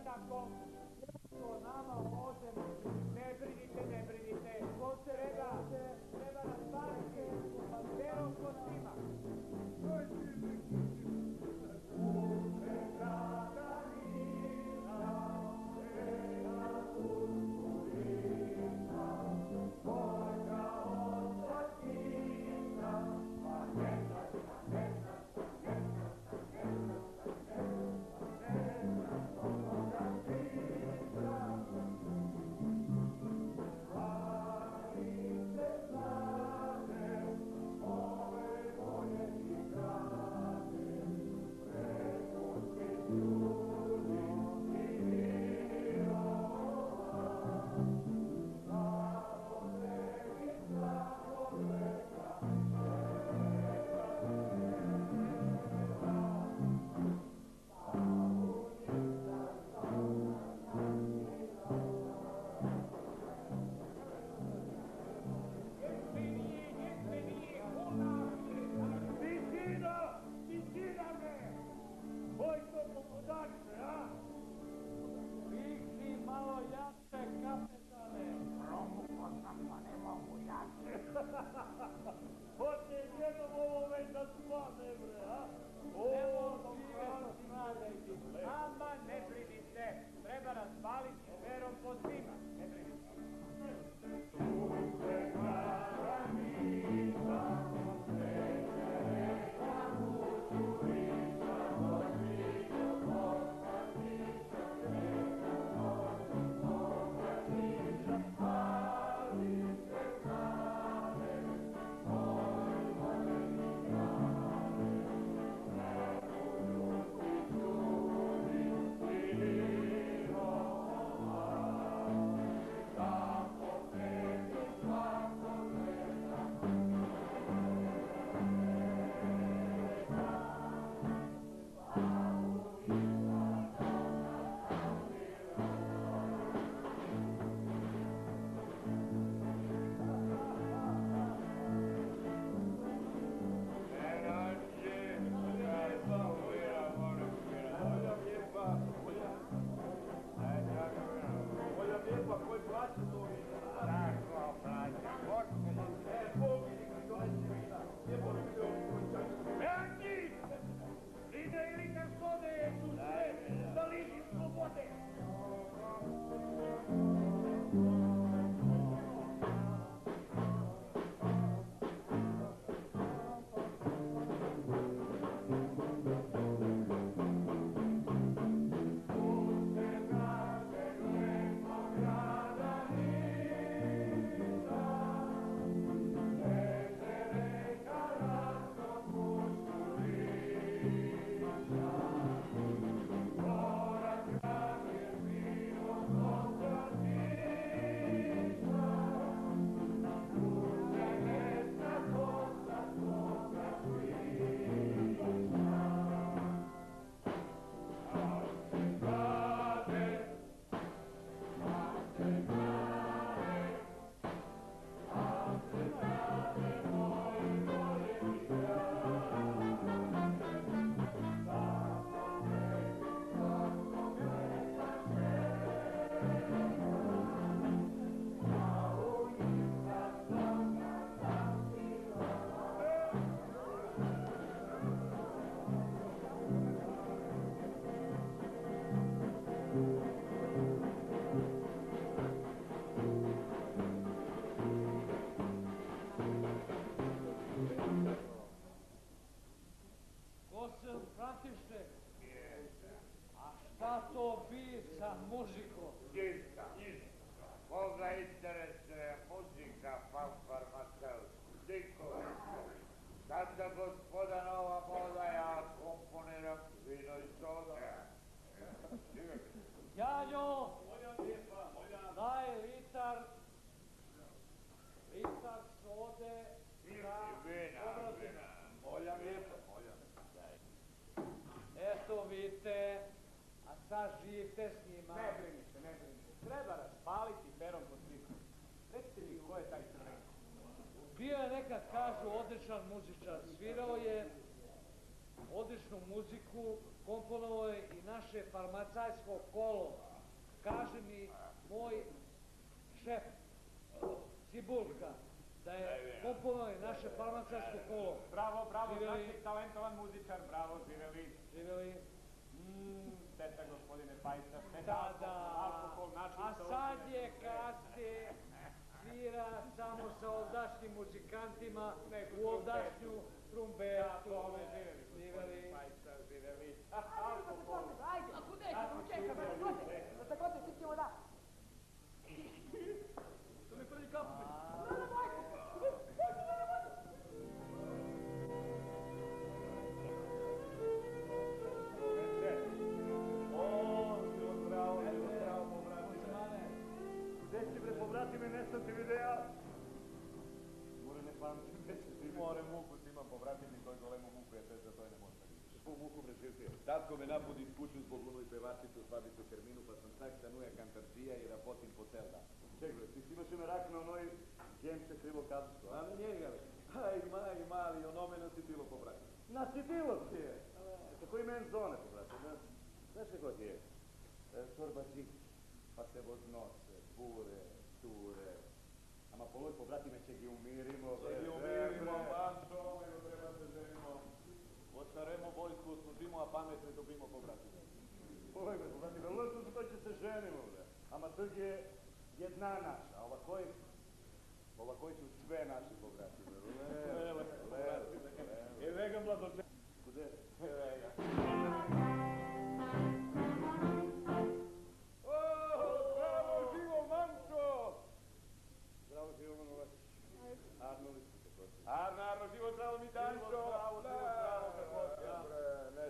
tako. To nama ovdje, ne brinite. Ko se treba razbaviti, verom ko svima. Muziku. Ništa. Koga interesuje muzika, farmaceut, nikome. Kada gospoda nova moda, ja komponiram vino i soda. Janjo, daj litar sode Vina. Molja lijepo. Eto vidite, a sad živite s njima. Ne brinite. Treba raspaliti perom po sviku. Recite mi ko je taj crvenko? Bio je nekad, kažu, odličan muzičar. Svirao je odličnu muziku, komponovao je i naše farmacajsko kolo. Kaže mi moj šef, Cibulka, da je komponovao naše farmacajsko kolo. Bravo, bravo, znači talentovan muzičar, bravo, živeli. Živeli. Šteta, gospodine Pajsa, šteta, alkohol, našli a sad je kasnije svira samo sa ovdašnjim muzikantima u ovdašnju trumbetu. Živeli. Pajsa, živeli. Alkohol. Ajde, a kude je, čekaj, da se kote, svi ćemo da. To mi prvi kapu. Povrati me, ne sam ti videa. More ne pamtim, već se ti More muku ti imam, povrati mi toj golemu muku, jer te za to je ne može da vidiš. po muku preživio. Tatko me napudi iz kuću zbog onoj pevačice u Slavicu Herminu, pa sam tak da nuja kantarđija i rapotim po cel dan. Čekaj, ti si imaš ime rak na onoj Gemče krivo kadusko, a? A na njega li? Aj, mali, onome na sitilo povrati. Na sitilo ti je! Tako i men zone, povrati. Znaš kako ti je? Čorbađik, pa se voznose, bure, ture. Ama poloj povrati me, če gi umirimo. Če gi umirimo, Mančo, nego treba se ženimo. Ostaremo vojsku, služimo, a pamet ne dobimo povrati. Poloj me, povrati me, ono tu što će se ženimo, bre. Ama trg je jedna naša, a ovakoj su sve naši povrati, bre. Lele, evo ga mladoče. Kude? Evo ga. Arno, živo zdravo mi Dančo! Zdravo, kako si, ja? Ne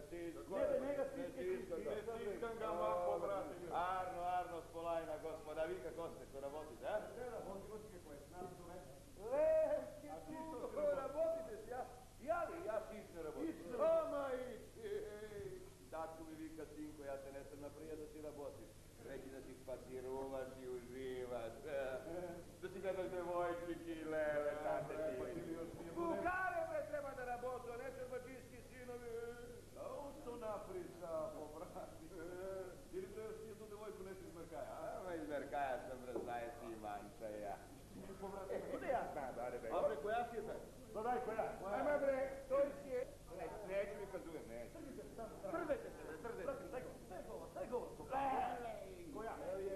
stiskam ga, mako, brate. Arno, spolajna gospoda, vi kako ste, ko rabotite, a? Ne raboti, kako je, znam to ne. Levski, tu, rabotite se, ja šisne rabotim. Oma tako mi vika, sinko, ja te ne sam naprije da si rabotiš. Reći da si spasirovaš i uživaš, da si gledaš devojčiki i leve, tate ti. Bugare, bre, treba da rabotu, a ne čerbađijski sinovi. A usto napriča, povrati. Ili to još nije tu devojku nesi iz Merkaja, a? Ma iz Merkaja sam, bre, znaje si Ivanča i ja. Kude ja znam, dare, bre? A bre, koja si je taj? To daj, koja? Ajma, bre, to je... Neću mi kazujem, neću. Trzajte se, bre, trzajte se. Daj govor, koja?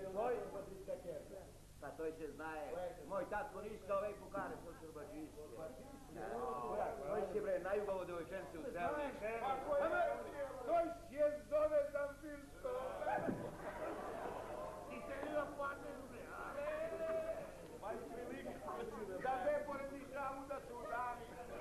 Pa to će znaje, moj tatko ništa ove bukare su čurbađisti. Koji si bre, najubavo devojčence u celi. Koji je zove Zambilsko? Ti se nije plaćaju, bre, a? Ma i prilika, da ne poredi šamu da su dani.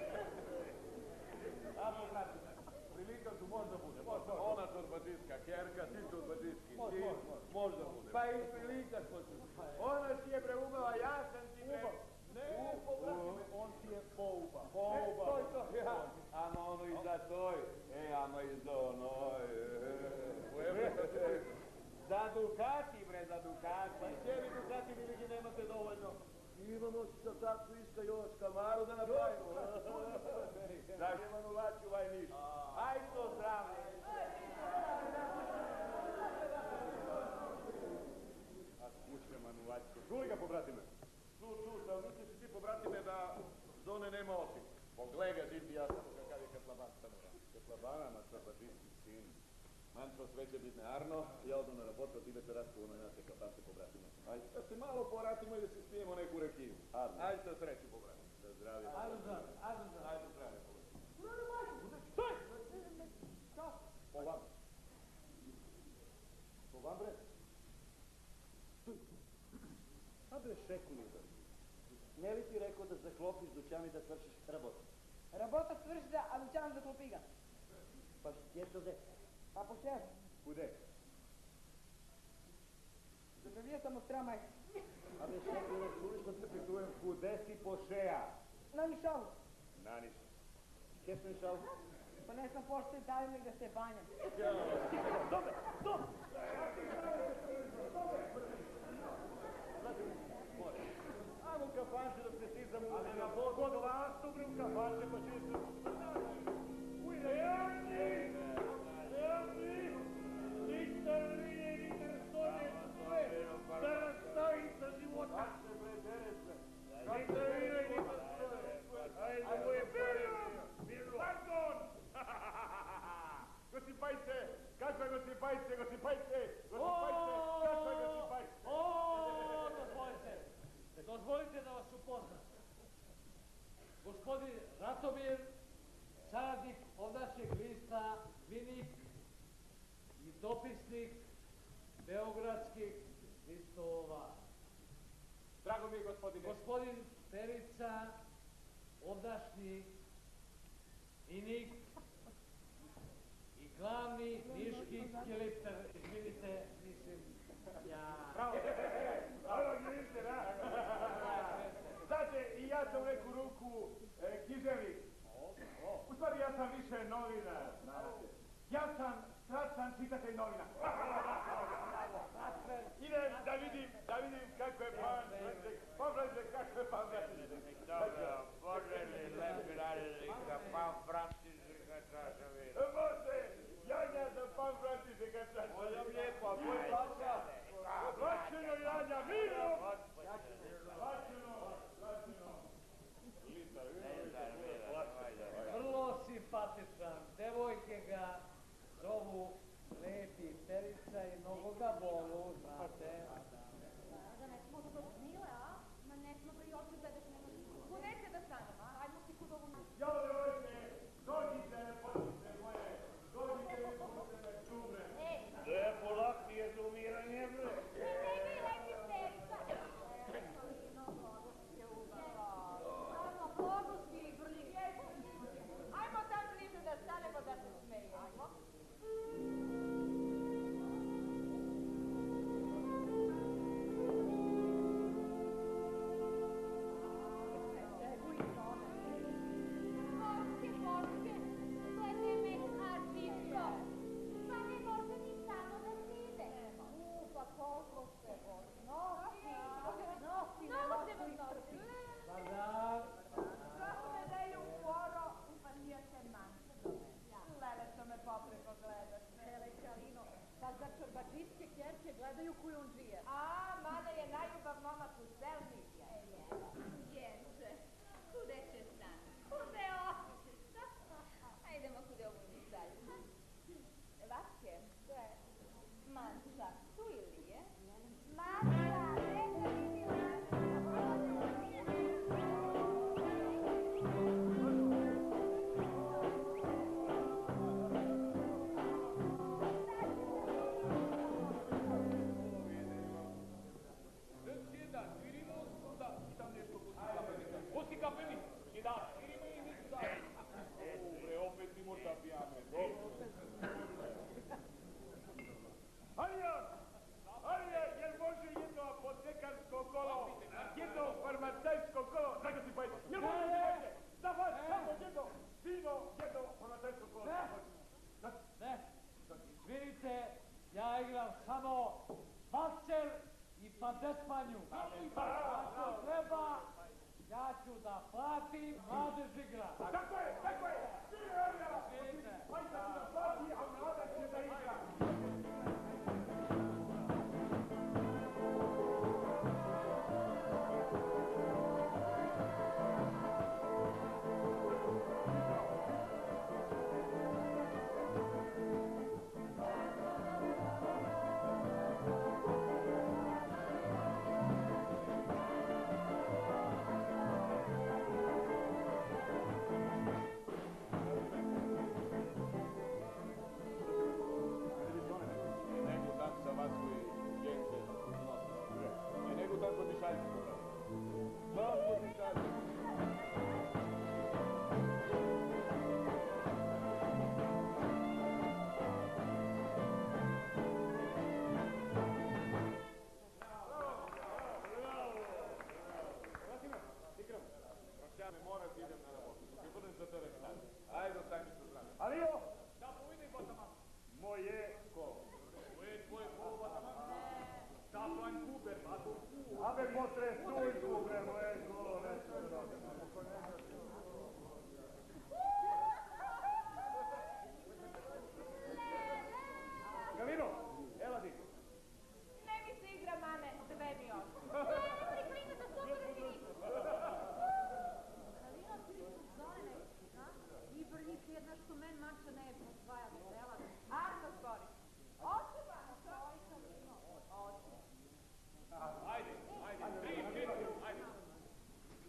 Amo, brate, prilika su možda bude. Ona čurbađiska kerka, ti čurbađiski sin, možda bude. Pa i prilika što ću. Ona si je bre umela, ja sam ti bre... On ti je pouba. Ama ono i za toj, ama i za onoj. Za Dukati bre, za Dukati. Pa gdje vi Dukati vi nemate dovoljno? Imamo sa tatku isto još kamaru da napravimo. Da Ivanu Laću vaj ništa. Aj to zdravlje. A skuće Manulačko. Čuli ga, pobratime? Slušao, misliš ti pobratime da zone nema osim. Poglega žiti jasno kakav je Katlaban stanova. Katlabana na čorbađiski sin. Mančo, sve će biti Arno, ja odu na rabotu, ti već rastu ono naše kapance pobratime. Ajde, da se malo poratimo i da se spijemo neku rekiju. Arno. Ajde sa sreću pobratime. Da zdravlje. Ajde zdravlje. Ajde zdravlje pobratime. Po vam. Po vam, bre? A bre, šeku nije da. Ne li ti rekao da zaklopiš dućan i da svršiš rabotu? Работа свърши, а дочанам за клопига. Pa gdje to de? Pa по шеф. Kude? Забавия съм от трамай. A bre, šeku, ne čuli što te pitujem, kude si po šeja? На нишал. Na ništa. Gdje sam išao? Pa не съм почти дали да се баням. Dobre, stop! Ajmo u kafanče dok se ti zamuzi. Na kod vas tu bre u kafanče pa čisto. Ujde, Janci! Janci! Gosipajce, kako je Gosipajce? Dozvolite da vas upoznam. Gospodin Ratomir, saradnik ovdašnjeg lista Vinik i dopisnik beogradskih listova. Drago mi je, gospodine. Gospodin Perica, ovdašnji Vinik i glavni niški skilipter, izvinite, mislim, ja... Bravo, skilipter, a? Znate, i ja sam u neku ruku književnik. U stvari, ja sam više novinar, znate. Ja sam strašan čitatelj novina. Idem da vidim kako je Pavlaček, kako je Pavlaček. Dobro, poželi lepi radili ka Františka Čašovina. Može, Janja za Františka Čašovina. Molim lijepo, a koji plaća? Plaćeno, Janja, miro! Plaćeno. Vrlo simpatičan, devojke ga zovu Lepi Perica i mnogo ga volu, znate. Da ne smo dobro smile, a? Ma ne smo pri oči gledaš nema. Ko neće da stanem, a? Ajmo ti kod ovu našu. Jao, devojke, dođite, pođite moje, dođite mi pušte me čubre. Lepo lak ti je za umiranje, bre. Lepi Perica. Samo pogusti i brlji. Ajmo tam bliže da stanemo da se smejemo. Ajmo. Gledaju kujundžije. A, mada je najljubav momak u selni. Djece, kude će stan? Kude otići? Ajdemo kude ovu nišalju. Vatke, to je Manča, tu ili je? Manča, neka vidjela. Alija, jel može jedno apotekarsko kolo, jedno farmacajsko kolo, da ga si pojete? Jel može jedno? Da vas samo jedno, jedno farmacajsko kolo. Ne, izvinite, ja igram samo valcer i padetmanju. Ako treba, ja ću da platim mladež igra. Tako je! Izvinite. Hajde da plati, a mladež će da igra. Alio! Da, povidi Botama. Moje kolo. Koje je tvoje kolo, Botama? Kaplan Kuber, Batu. Abe potre stujku, bre, moje kolo, nešto dobro. Galino, evo ti. Ne mi se igra, mame, sve mi oči. Kalina, ti li su zone, i brnjik jedna što men manča ne je osvaja dela. Arno, skori.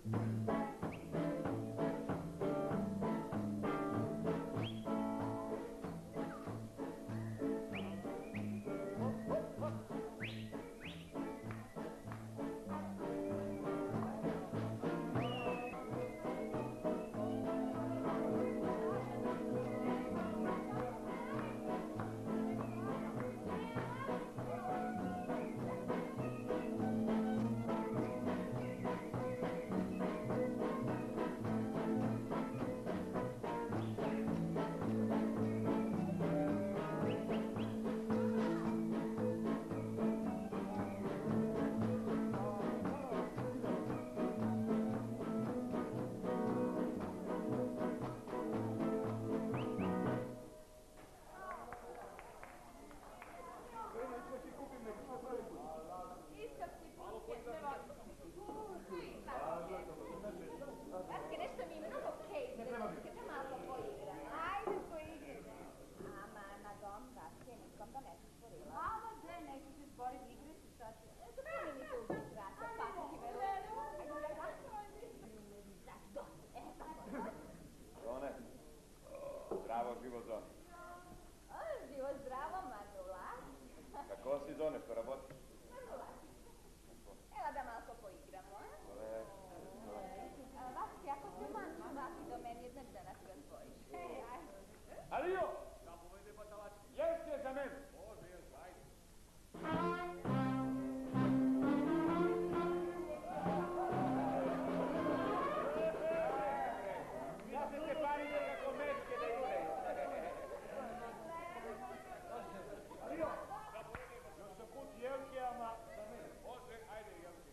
Vaske, nešto mi mnogo kejzera, che c'è malo poigra. Ajde, poigrajte. Ama na dom, Vaske, nikom da ne si stvorila. Mama, gdje neću se stvoriti igre si šta ti? Zapomni mi tu igrata, pa ti vero. Ajde, Zone, zdravo, živo Zone. Živo zdravo, Manula. Kako si Zone, što rabotiš? Manula. Evo da malo poigramo, a? Vaske, ako se manču vati do meni, znači da nas razvojiš. Ajde. Alio! Jesi je za mene? Može, jes, ajde. Ja se te parite kako mečke da igraju. Alio! Još sam put jelke, ama za mene. Može, ajde jelke.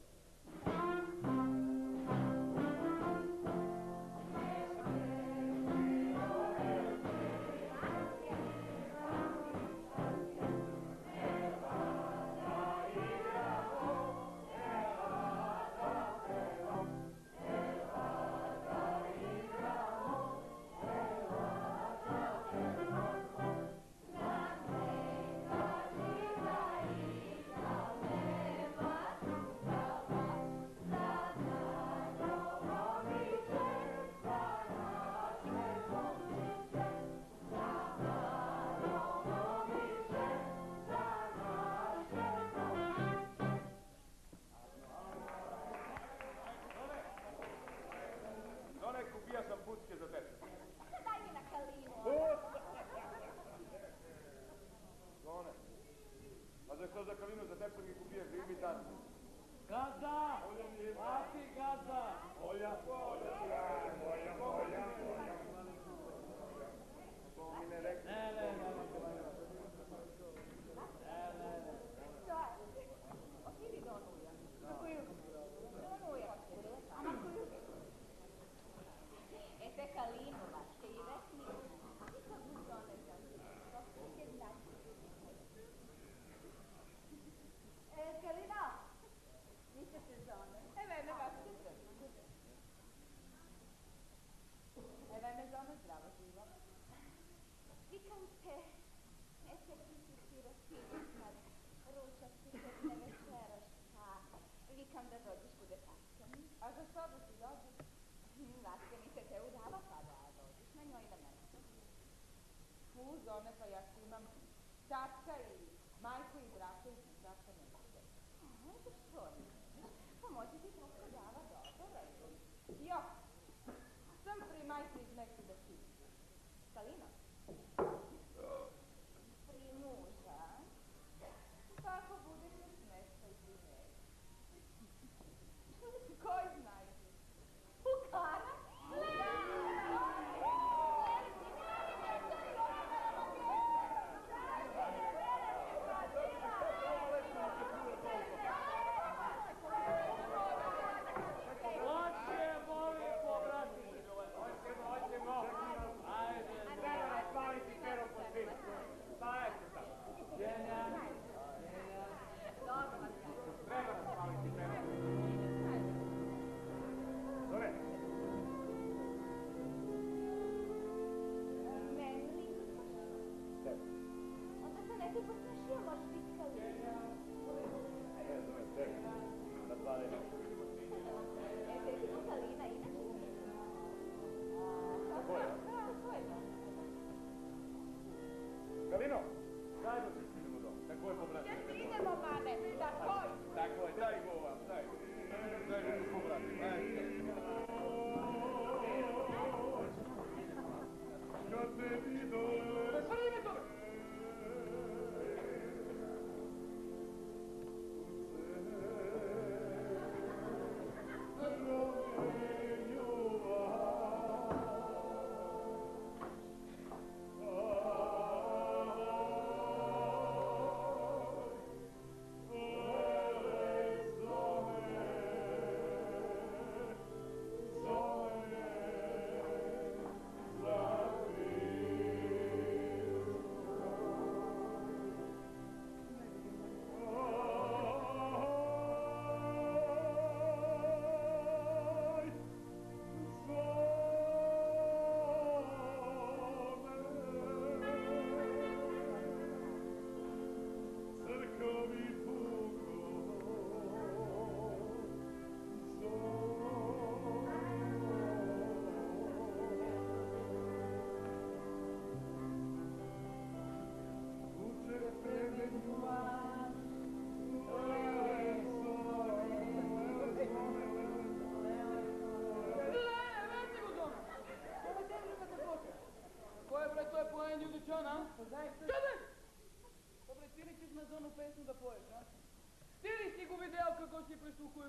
Zone, kupija sam pucke za tebe. Daj mi na kalinu. Zone, a za što za kalinu za tebe sam ih kupio, živ mi dan. Gazda! Vati, gazda! Moja. To mi ne rekli. Ne. Što je? Otivi do onuja. Na koju? Do onuja. A na koju? Te kalinu, Vaske, i rekli, nikad mu to ne znam. To će znači. Kalina! Niste sezone. Evo Vaske, evo zone zdravo živo. Vikam te, ete ti si rotičnad, ručak ti se ne večeraš, pa vikam da dođeš kude Vaske. A za što da ti dođeš? Vaske mi se te udava pa da dođeš na njoj na mene. Zone, pa ja što imam tatka i majku i brata i tatka ne može. Eto što ne? Pa može ti tatka dava dobro. Jo, sam pri majke iz neki da ti. Kalina? Pri muža? Kako budeš još nešto i ti ne. Koji znaju? Pukara? Hoće, molim, pobrati. Hoćemo. Ajde. Ko je pobrat? Gdje mi idemo, mane? Da tvoj? Tako je, daj go vam, daj. Daj go pobrat. Kad te vidole... Svali to! Dobre, ti li ćeš me za onu pesmu da poješ, a? Ti li si go video kako si pristukuje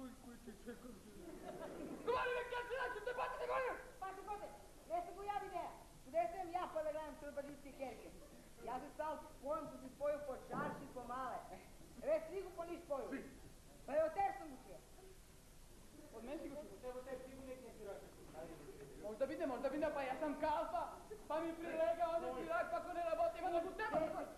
Govori me kad se naću, te patite govorim! Pate, gdje se go ja videa? Gdje sam ja pa da gledam čurbađičke kerke? Ja se stal pojem što si spojio po čarši po male. Evo stigu po niš spoju. Pa evo te sam go čuo. Od meni si go čuo? Evo te stigu neki sirače. Možda vide, pa ja sam kalfa, pa mi prilega onaj sirak, pa ko ne raboti, ima nogu teba.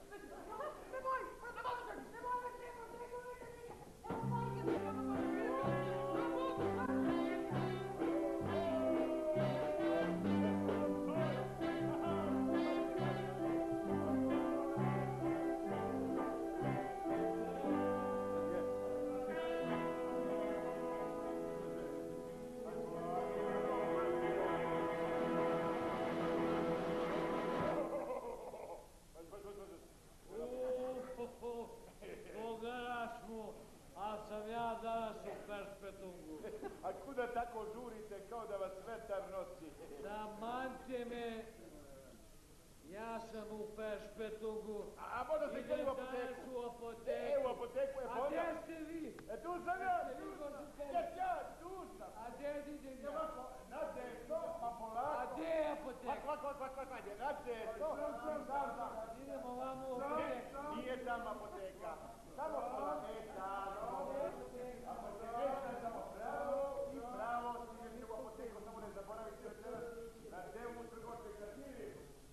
A kuda tako žurite kao da vas vetar nosi? Zamante me, ja sam u Peršpetungu. A možda se htjeli u apoteku? U apoteku. U apoteku je A bolja. gdje ste vi? Tu sam ja, tu sam. A gdje idem ja? Na desno, pa polako. A gdje je apoteka? Na desno. Idemo vam u apoteku. Nije tam apoteka. Samo pola metra. Apoteka je samo pravo i pravo. Idete u apoteku, samo ne zaboravite večeras na dnevnu trgovačkoj kartiri.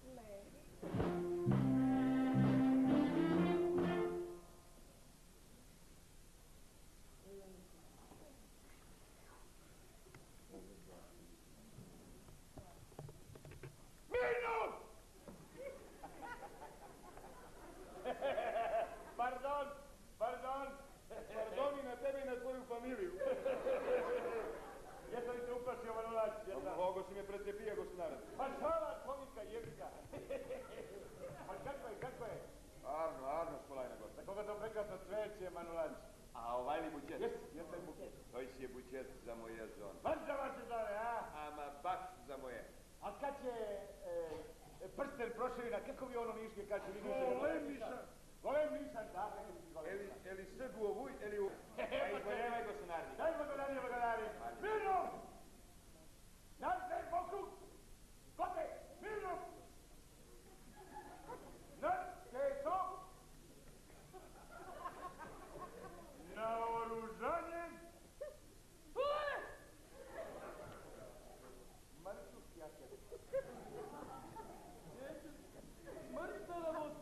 Pardon i na tebe i na tvoju familiju. Jesam li te uplašio, Manolač? Mogo si me pretrepija, gospodare. Pa šala, komika, jebika. Pa kako je? Arno, spolajna gosta. Za koga to prekrasno cveće, Manolač? A ovaj li buket? Jeste buket. To je buket za moje zone. Baš za vaše zone, a? Ama baš za moje. A kad će prsten proširina, kako vi ono niške kad će vi niške? Golem nišan, da, kako si golem nišan. Eli Srbu ovuj, eli u... Pa izboljevaj go sonarni. Daj blagodari. Mirno! Našte pokrug! Kote, mirno! Našte to! Naoružanje! Mrtvu jaker. Mrtvo da vodu.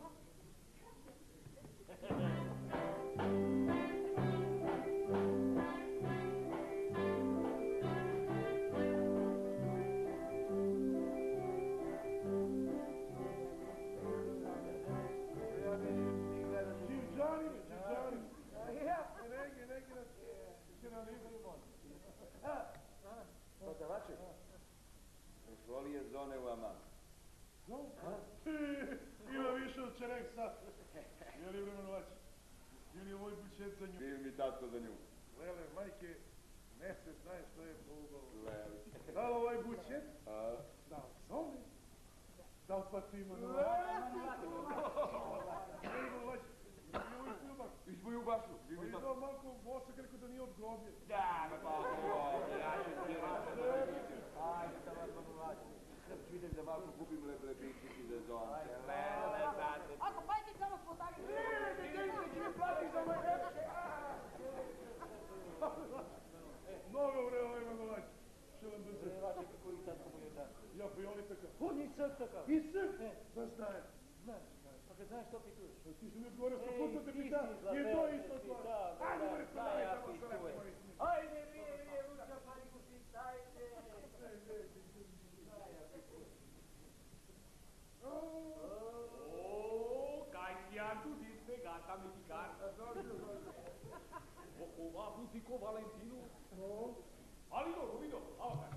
Prodavači? Šoli je zone u Amman. Ima više od čereksa. Je li vremeno Ili ovoj bučet za nju. Bil mi tatko za nju. Lele, majke, mesec znaje što je po ugovoru. Lele. Da li ovaj bučet? Da li Soni? Da li pa ti Manulači? Izboju bašu. Pa i to malko Bosak rekao da nije od groblje. Da, pa groblje, ja ću ti reći. Ajde, šta vas Manulači. Vidim da malo gubim lebičići za zonce. Lele, brate. Ako pajte samo spotali. Ti mi plati za moj repše. Mnogo vre ovaj Manulači. Šelam da se... Vače kako i tatko mu je tako. Ja pa i oni tako. On je crk takav. I srk? Da znaje. Znaš, pa kad znaš što pituješ. Ti si mi odgovorio 100 puta te pita. I to isto stvar. Ajde, moj stvar. Ja pitujem. Ajde, rije, ruča, pariku si, ajde. Kaj si Antu diste gata mexicana. Ova butico Valentino. Ali dobro, vidio, alo kaj.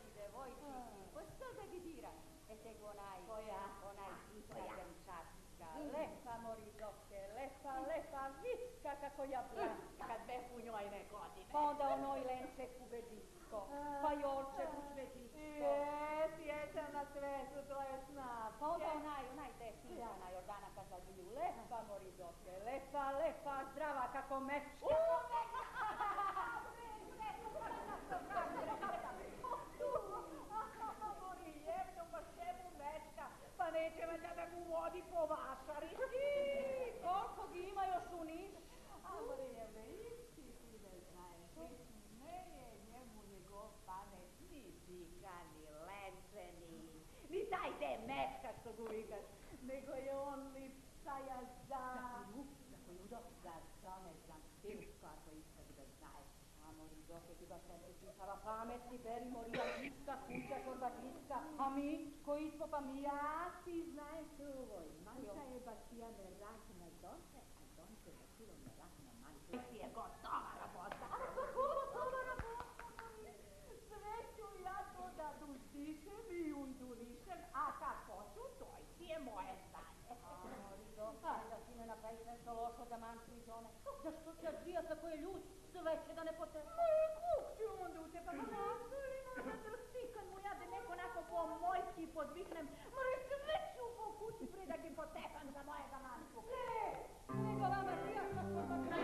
Onaj lepa morizoke, lepa, viska kako jabljanka, kad behu njoj ne godine. Pa onda onoj lenček u Bedisko, pa Jorček u Švedisko. Sjećam na svetu, to je snap. Pa onda onaj desnica na Jordana Kazadiju, lepa morizoke, lepa, zdrava kako mečka. Pa neće valjda da mu vodi po vašari. Koliko gi ima još u Niš? A Marijevne, isti ti ne znaješ. Ne je njemu njegov pamet ni Dika, ni Lenčeni, ni taj demečka što ga vikaš, nego je on lipsaja za Judo, zar to ne znam, Tilsko ako isto da znaješ. A morizoke ti baš ne pričava pametni, beri morija žiska, kuća, korba žiska, a mi, koji smo pa mi? ja ti znaš uvoj. Manča je Batijane rak na Donce, a Donce Batijane rak na Manča. Ti je gotova rabota. Gotova rabota, sve ću ja to da dustišem i undulišem, a kad hoću, to ti je moje stanje. Da ti ne napraviš nešto lošo da Manču iz one. Zašto će žija tako je ljud, sve će da ne potepa? Kuk ću onda u te, pa nastavimo da drsti kad mu ja da neko onako po mojski podvihnem, mora sve ću po kući prije da gi potepam za mojega Manču. Nego vama žija što smo pa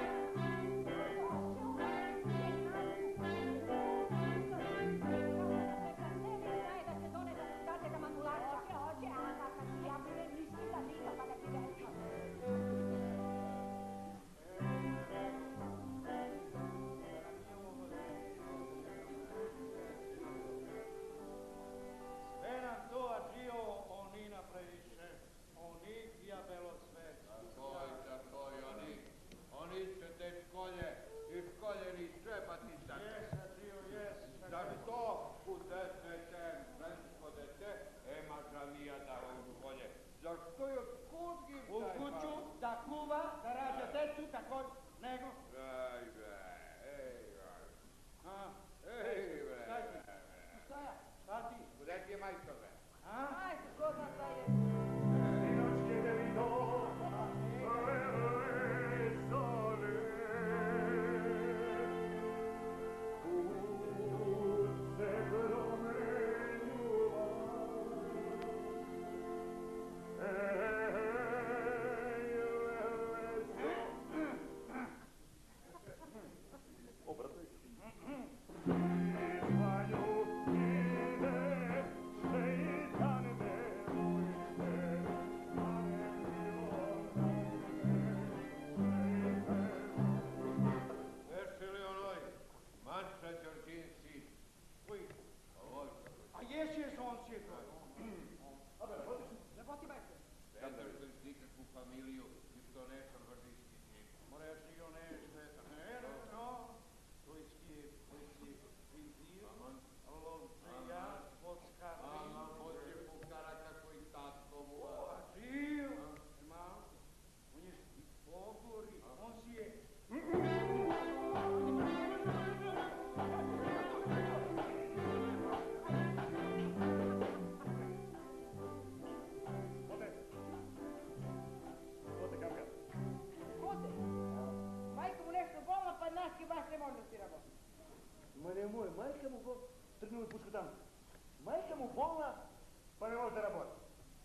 Nemoj, majka mu bolna, trgni mu pušku tamo. Majka mu bolna, pa ne može da raboti.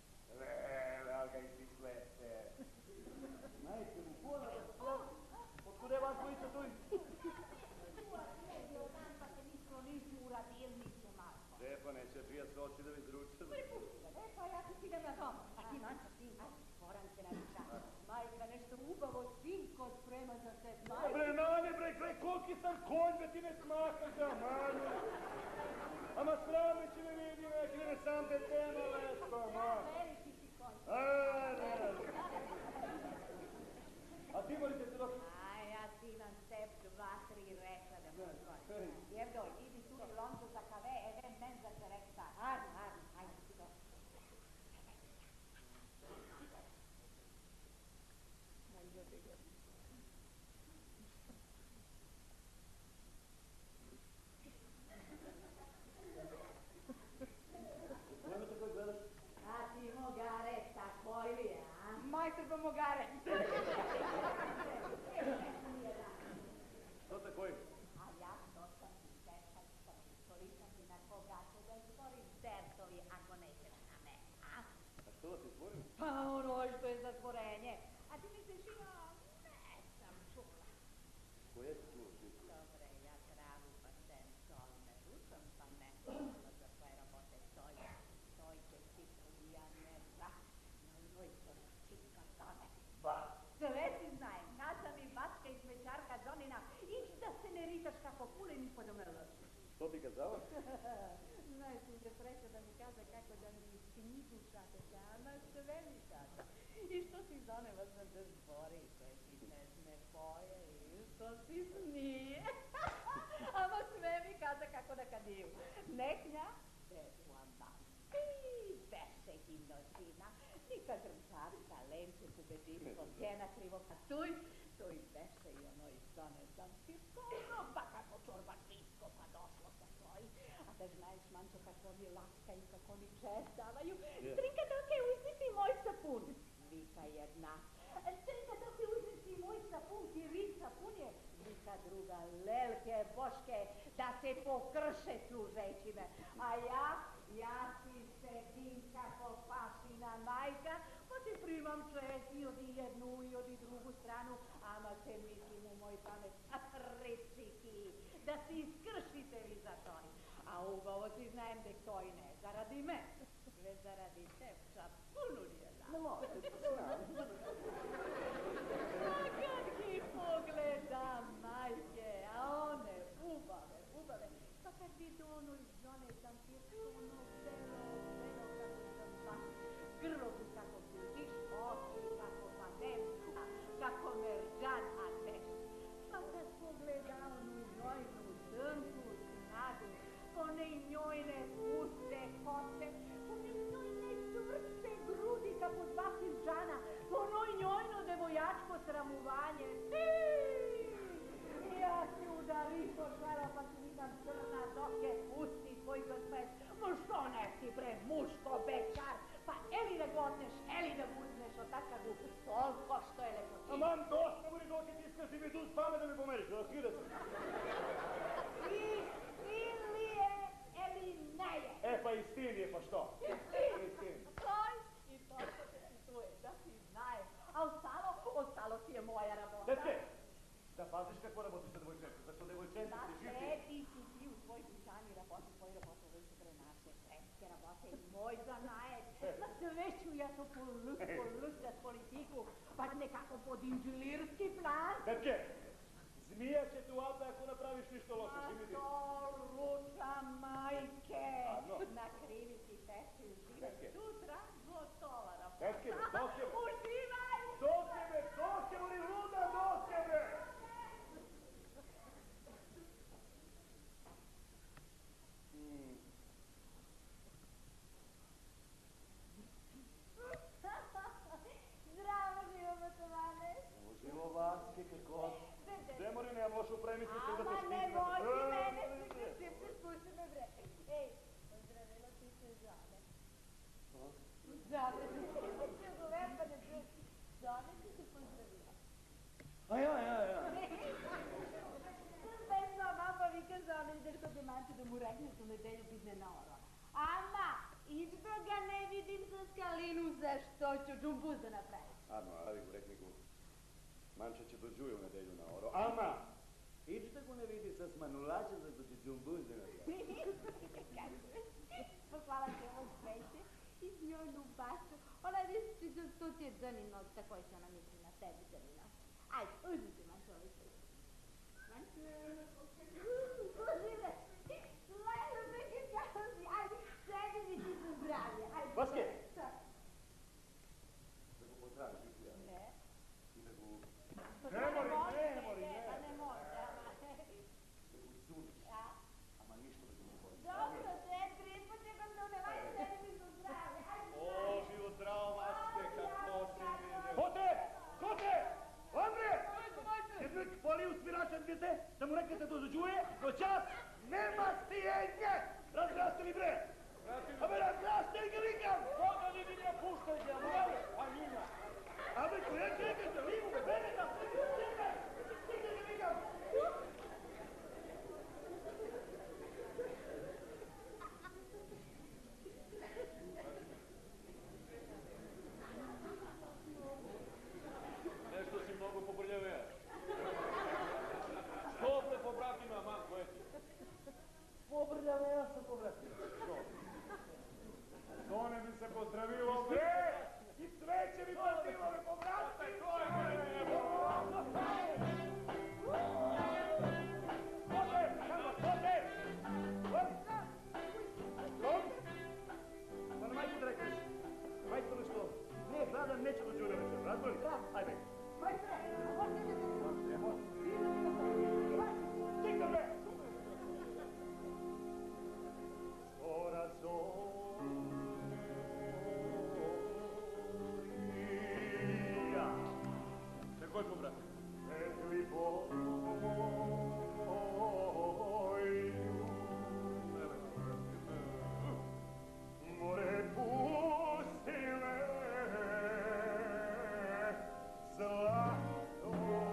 Ali ga izmislete. Majka mu bolna, otkud je vas dvojica tu? Lepo, neće žija se oči da mi zručili. Pa ja ti idem na dom, a ti Mančo, sinko, moram se naviča. Majka nešto ubavo sinko sprema za tebe. Bre, nane, bre, gle, koliki sam konj, be ti ne smakaš da, manu. Ama srame će me vidi, neki ne sam te tema, lesko, man. Veliki si konj. A ti morite se dok... A ja ti imam tep 2, 3 rekla da moj konj. Jevdoj, idi tu u Londu za kave, even men za se rekta. Arno, ajde ti do. Nemoj tako gledaš. A ti moga rekta, koji li je, a? Majte Što ti stvorim? Pa ono što je zatvorenje. A ti misliš ne sam čula. Koje si čuo ti? Dobre, ja travu pa sem sol ne ručam, pa ne čula za tvoje rabote. Toj čestitu ja ne znam. Moj čistka tome. Ba! Sve ti znajem, kaza mi bačka i smečarka Donina, ić da se ne ritaš kako kulen i podomrloš. Što ti kazala? Znaš mi se sreća da mi kaza kako da mi knjigu šate, ama sve mi kaza. I što si zone vas na da zbori, koje ti ne poje i što si smije. Ama sve mi kaza kako da kadiju. Neknja, bežlama. I beše himnosina. Nika grmčarka, lenče ku bedivko, tjena krivo pa tuj beše i ono iz zone zamtirsko, pa kako čorba klisko pa došlo sa tvoj. A da znaš, mančo, kako oni laskaju, kako oni čestavaju. Strinka dok je uzmi moj sapun. Vika jedna. Strinka dok je uzmi moj sapun, ti rid sapun je. Vika druga, lelke, boške, da se pokrše služećime. A ja si sedim kako pašina majka, pa ti primam čest i od jednu i od drugu stranu, ama se mislim u moj pamet, rečiki, da si iskršite vi za to. A ugovo ti znajem da to i ne zaradi me, već zaradi tepča punu lijela. A kad ih pogledam, majke, a one ubave, pa kad vidu onu iz zone zamtirku, ono belo kako sam grlogu kako budiš, oči kako padem, kako merđan ateš. Pa kad pogleda onu njojnu dnku snadu, one njojne puste kose, one njojne čvrste grudi kako dva filđana, ono njojno devojačko sramuvanje. Ja si udari požara pa ti vidam crna dok je pusti tvoj gospod. Muško ne si bre, muško bečar, pa eli da gotneš, eli da budneš od takavu, toliko što je lepo. Aman, dosta budi dok ti iskrši mi tu s pamet da mi pomeriš, da skida se. Ili je, eli ne je. E pa istin je, pa što? Istin. Toj i toliko te situje, da ti znaje. A ostalo ti je moja rabota. Dete, da paziš kako rabotiš sa devojčencu, zašto devojčenci Da ti živti? sedi si ti u svoj dućani raboti, tvoj rabota uvijek su pre naše svetske rabote i moj zanajet. Ma sve ću ja to polustrat politiku, pa nekako pod inđilirski plan. Dete, zmija će tu ata ako napraviš ništa loše, Ma živi ti. to ruča majke, Ano. na krivi ti peči uživaj. Deke. Sutra gotova rabota. Deke, doke. Uživaj! Doke, mori luda, doke, bre! Zdravo živo, Batovane. Uživo vaske, kako? Gde mori, nemam lošu premisu, što da te Ama štitim. ne vozi mene, spusti me bre. Ej, pozdravila ti se žane. Žane, ti se zove pa ne čuš. Žane ti se pozdravila. Ja. Pesma mama vika žane, ideš kod demanti da mu rekneš u nedelju bizne na oro. Ama, izbro ga ne vidim sa skalinu, zašto ću džumbuz da napravim. Adno, ali u rekniku. Manča će dođuje u nedelju na oro. Ama, iđite ko ne vidi sa smanulača, zato će džumbuze napraviti. Poslala ti ovo cveće i s njoj ljubaču. Ona misli da to ti je Danino, tako je se ona misli na tebi, Danino. Ajde, uzmite Mančo ovaj cveće. Mančo, užive. Lajno, neki kazi, ajde, sedi mi ti za zdravlje. Ajde. Baske! Šta? Da go pozdraviš, ti ja. Ne. I da go... Pa Ne mori, može. Da go zuniš. Ja. Ama ništa da go ne boli. Dobro, sve pripuće kad se unevaju, sedi mi za zdravlje. Ajde. O, živo zdravo, vaske, kako si vidio. Kote! Andre! Jednik poli uspiračan djete, da mu reknete da dođuje, no čas nema stijenje! Razgrastili bre! Abe razgrastili ga vikam! Koga vi vidja puštajte, a njima? Abe koje čekajte, limu, bene da stigne! Stigne ga vikam! povratio? Zone bi se pozdravilo, bre! I cveće bi pozivali povratiti! Dođe! Samo, dođe! Stop! Pa na majku da rekliš. Majku da što? Ne, hladan neće dođe u večer, razvoli? Ajde. Majstre, možete Čekaj me! Ora zorija. Nekoj smo, brate? Tekli more pusti me, zlato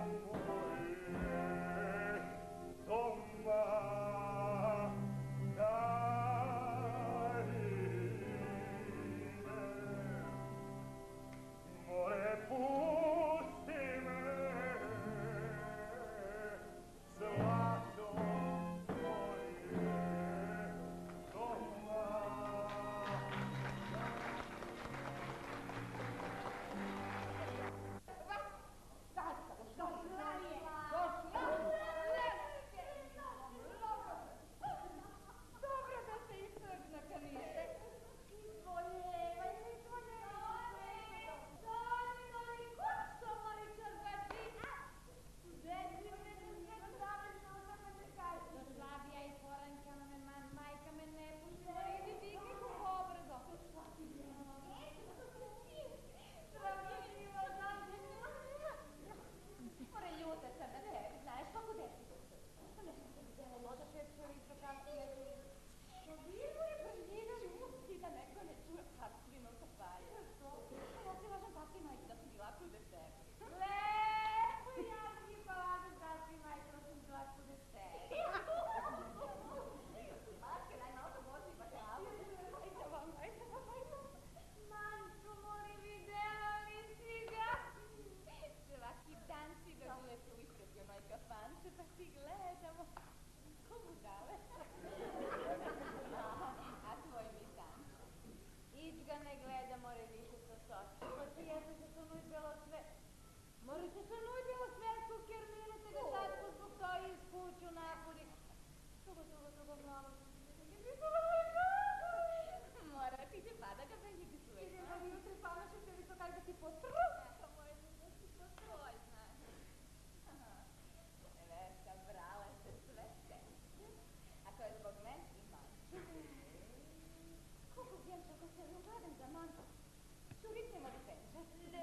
moje, doma more pusti me, zlato moje, doma. Dobro da se istrgna kanite. Izvoljevajte, izvoljevajte. Dani, moli, kućo, moli, čorbačina. Deci, mene sve završno, kako te kažu. Slavija i poranka me, majka me ne pusti, idi vike ku pobrdo. Sravnjiva, znači. More ljute se na tebi, znaš kako deci to se. Što nešto se vidjelo, loda šetko ili prokasnije. Što bilo je njega ljuti da neko ne čuje Katrinu sa paja. Što? Ja ti lažem tati majke da sam bila kod deseri. Lepo, ja ti pa lažem tati majke da sam bila kod deseri. Maske, daj malo to vozi, pa te alo. Ajde vam. Mančo, moli, videla li si ga? Svaki dan si ga gledate u isprepionoj kafanče, pa ti gledamo. Ko budale? A tvoj mi san? Ić ga ne gleda, more više sa soči. Pa ti jeste se to nudbelo sve. More se to nudbelo svetsku kerminu, te ga tatko zbog toga iz kuću napudi. Drugo, mlamo. Mora ti se pada ga benji gzuje. Ti je da jutri pamaše te li to kaj da ti potrlo? Moje da ti potrlo, znaš. Veska, brale se sve teče. A to je zbog mene i manču. Koliko vjem kako se ugledam za manču. Šuricemo li teče?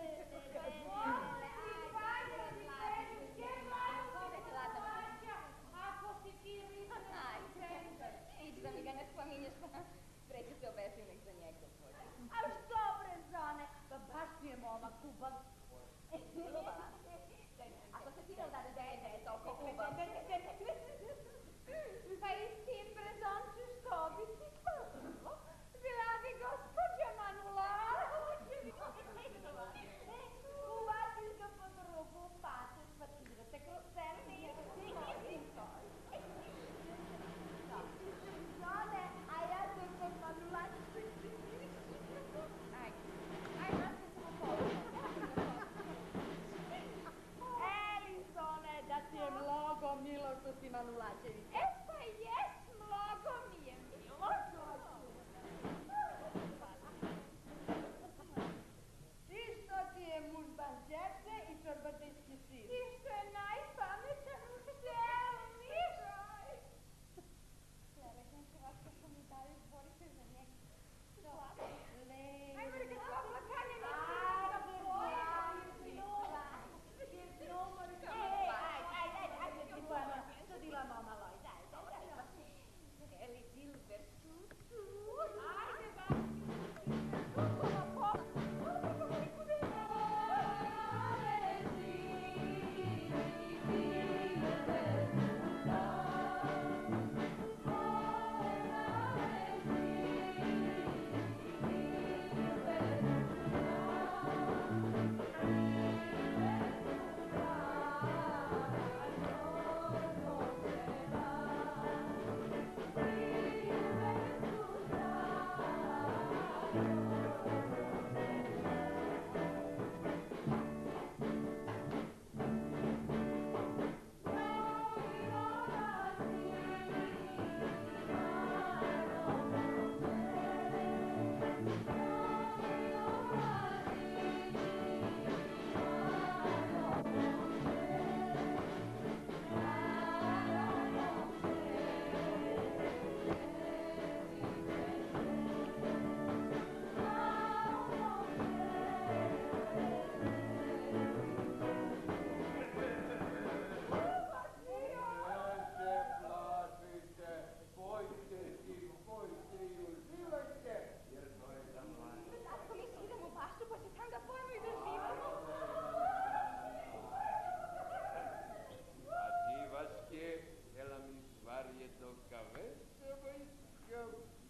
Ako si ti rizna, ići da mi ga ne spominješ, preći se obesivnik za njega tvoj. A što bre, Zane? Pa baš mi je momak ubag. Ubala? Ako se ti ne udade da je toliko ubag. Pa i s tim brezonču što bi ti spalo? Dragi gospođa Manula. Uvatiš ga pod ruku, pačeš, pa tigrate kroz serne i Zone, a ja sam kod Manulačke. Ajde, našte se mu Eli, Zone, da ti je mnogo milo što si Manulačević. E pa jes, mnogo mi je milo. Ti što ti je mužban djece i čorbatejski sin. Ti što je najpametan u celom nišaj. Sledećem se vas kako mi dali izborite za njega. Slabo. Ajmo li kad topla kanje mi se ajde, ti pojma, što dilamo malo, ajde.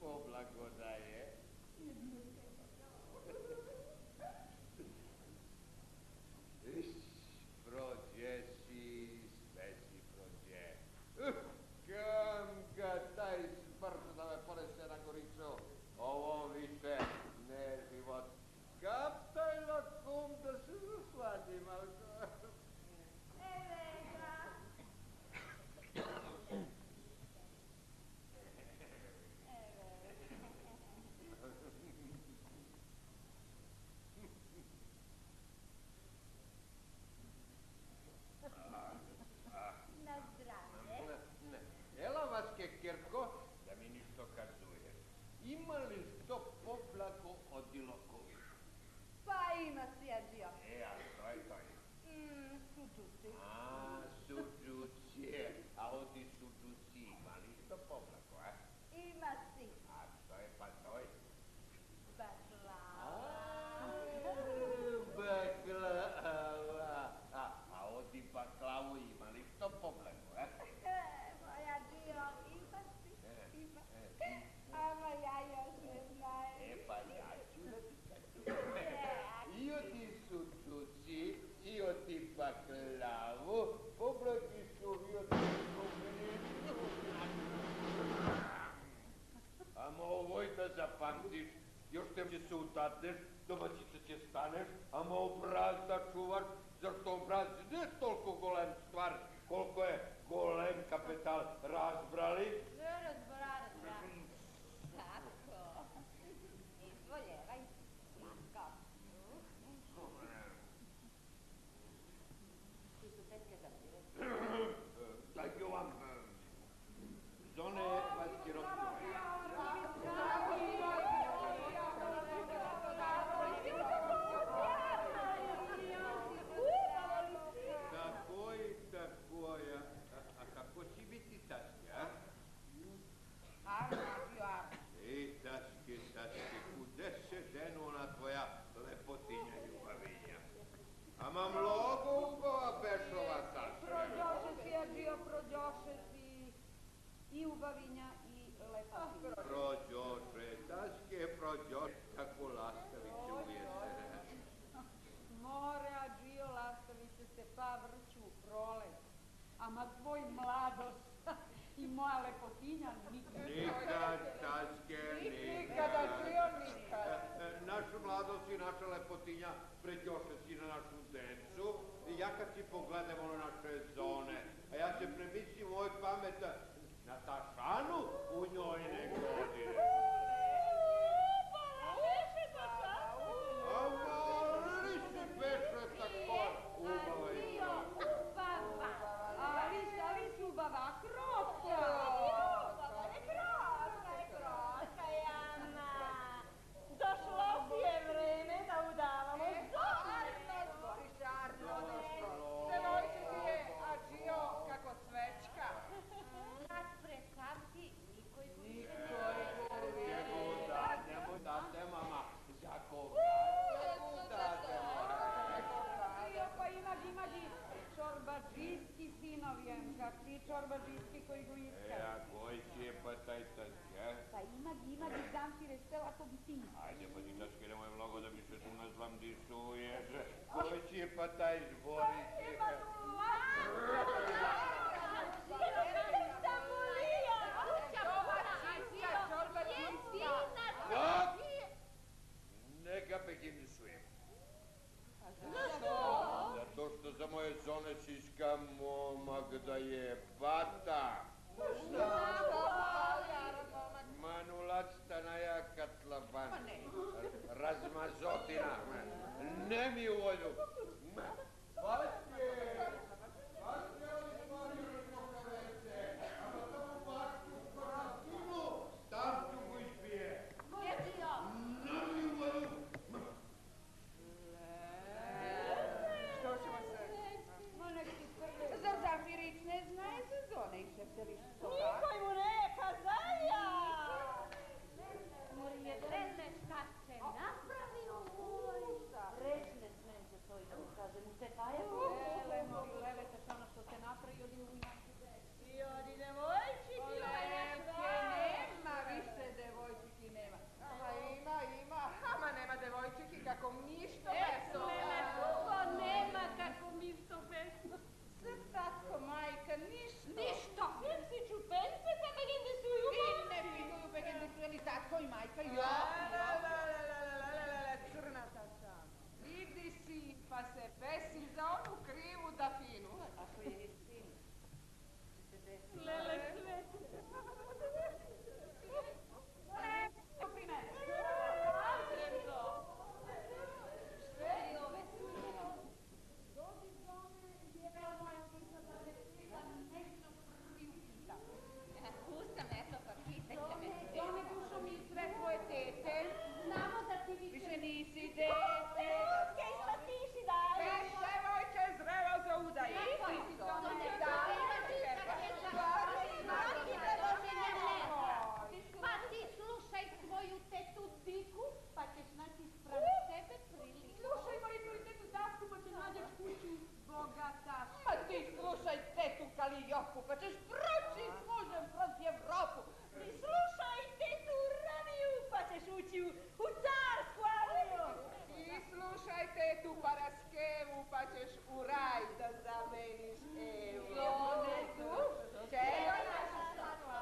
Poblagodaje. Prođe si, sve si prođe. Kam ga taj smrt da me ponese na Goricu, ovo više ne život. Kam taj lakom da se zasladi, malko? Na zdravlje. Ela vas, Kekerko, da mi ništo kazuješ. Ima li što poblago odilo kovi? Pa ima si, Adžio. A što je to? Suđuci. Suđuci. A odi suđuci ima li što poblago, a? Ima si. A što je pa toj? Baklava. Baklava. A odi baklavu ima li što poblago, a? Moja Adžio, ima si. Ima. Ama ja još ne znajem. Pa ja ću da ti kažem. I odi suđuci, i odi baklavu, poblagi su i odi spomenicu. Amo ovoj da zapamtiš, još te će se utatneš, domaćice će staneš, amo obraz da čuvaš, zašto obraz ne toliko golem stvar, koliko je golem kapital razbrali. Razbrali. Tako. Izvoljevaj. Lako. Ti su petke za ti. Dajte vam zone vanjski rokove. Tako i tako, a kako će biti taške, a? Taške, kude se ženu ona tvoja lepotinja ljubavinja? Ama mnogo ubava bešova taške. Prođoše si, Adžio, prođoše si i ubavinja i lepotinja. Prođoše, taške prođoše, kako lastaviće ujese. More, Adžio, lastavice se pa vrću u prolez. Ama tvoj mladost i moja lepotinja nikad. Nikad, taške, Nikad, Adžio, nikad. Našu mladost i naša lepotinja pređoše si na našu decu i ja kad si pogledam ono naše zone, a ja se premislim u ovoj pameta na Tašanu u njojne godine. Ali se beše tako ubava i Ali si ubava krotka. Krotka, Jana. Došlo ti je vreme da udavamo Devojče ti je, Adžio, kako svečka. Kad predstavti niko i Njemu date, mama, za koga? Pa imagi, čorbadžijski sinovijem, kak ti čorbadžijski koji go iska. A koji ti je pa taj taške? Pa imagi, dam ti restela ko bi ti. Ajde, pa ti taške nemoj mnogo da mi se tu nazvam disuješ. Koji ti je pa taj zborić? Neka beginisujem. Zato što za moje zone siska momak da je bata. Manulactanaja katlaban. Razmazotina. Ne mi volju. Vaske! Vaske od Mariju Čokavece! Ama tamo vašku kornatinu, starcu mu ispije. Ne mi volju. Što ćemo se? Zar mi rič ne znaje sezone i še se više toga? Nikoj mu neka zaja! Morije drene šta se napravio. Reč ne smem se to i da mu kažem, u te kaje. Evropu, pa ćeš proći s mužem kroz Evropu. Ni slušajte tu raniju, pa ćeš ući u carsku armiju. I slušajte tu Paraskevu, pa ćeš u raj da zameniš Evu. Zone tu, čega naša stanova?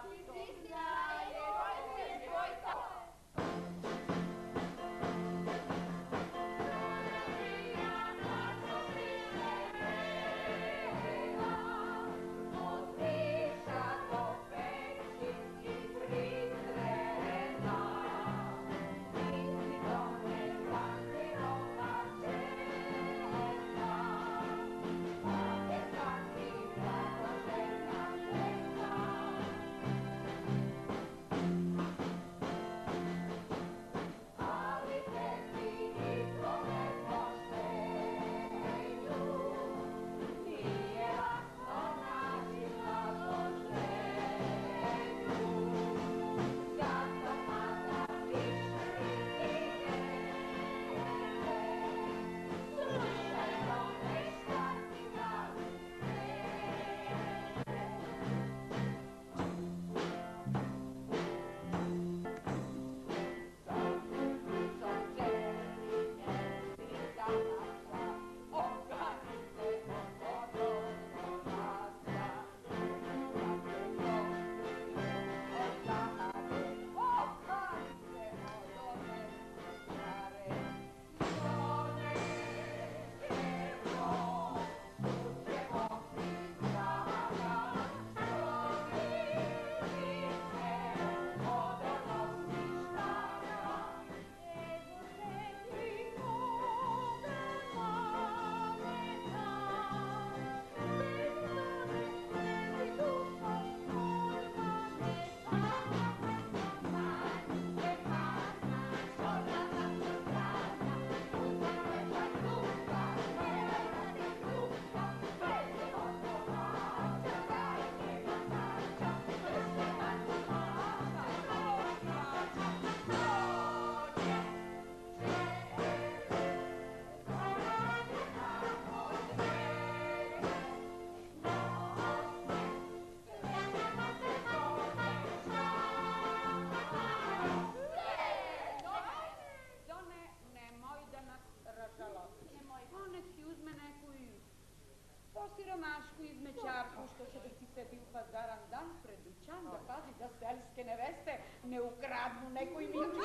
Siromašku izmećarku što će da ti sebi u pazaran dan pred dućan da pazi da selske neveste ne ukradnu nekoj minđu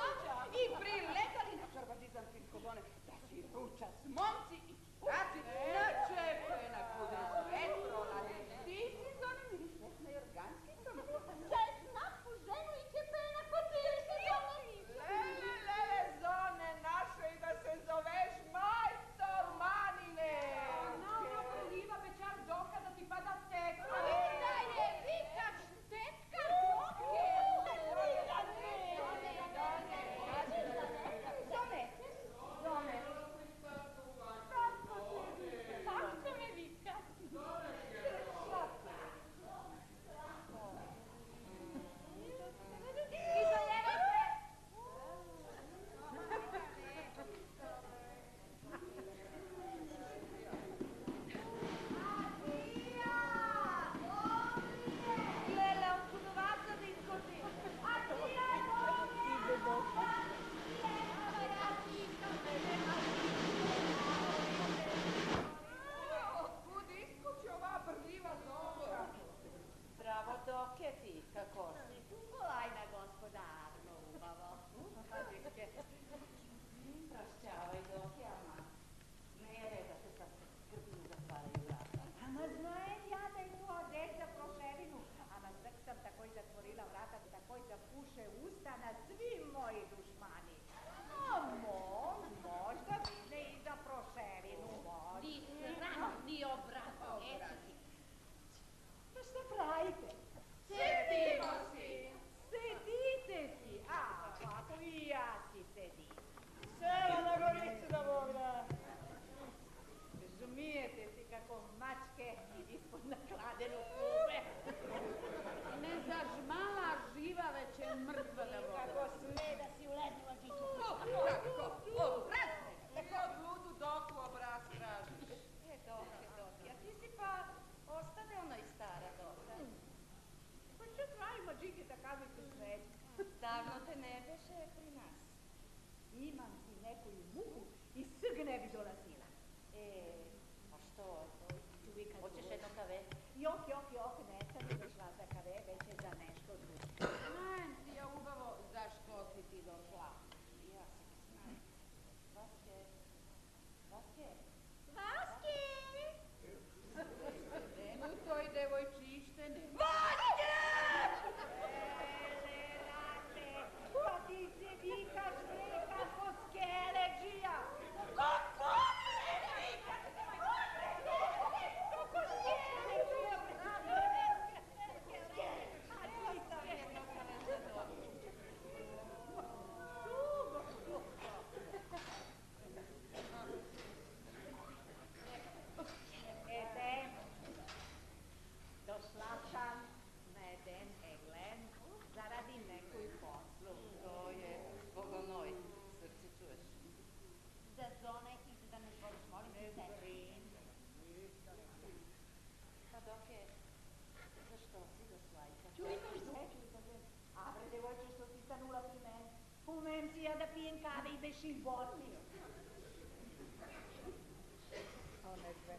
i priletali na čorbadizam finsko zone da si ruča s momci i čaci na čepe na kudri svetro na ti si zone miris vesna i organski tome. Za snapu ženu i čepena kod ti si zone. Lele zone naše i da se zoveš majstor Manine. Dokada ti pada tetka. Da je vikač tetka doke. Zone. Kako me vika? Otkud iskući ova brljiva zobora? Bravo doke ti, kako si? Lajna gospodarno ubavo. Prošćavaj doke, ama ne je red da se sad skrbinu zatvaraju vrata. Ама знаем ја да и тоа деца прошевину, ама так сам такој затворила врата, такој да пуше уста на сви мои душмани. А можда видне и за прошевину, може. Di sramni obraz. Eto ti. Па што правите? Sedimo si. Sedite si, a, ako i ja si sedim. Sela na goricu da imam ti nekoju muku i sg ne bi dolazila. Pa što? Hoćeš jedno kave? Jok, nećem mi došla za kave, već je za nešto drugo. Znajem ti ja ubavo zašto si ti došla. Ja se ti znajem. Vaske? Nemu toj devojčištene. Vaske! Želate, pa ti se vikaš nekako skeleđija. Kako ne vikaš? Kako skeleđija? Došla sam na jeden eglen zaradi nekoj poslu. To je, Boga moj, srce čuješ. Za zone i da ne zvoliš, molim te se. Pa dok je, zašto si došla i kako? Čuj se. A bre, devojče, što si stanula pri meni? Umem si ja da pijem kave i bešim boci. One dve.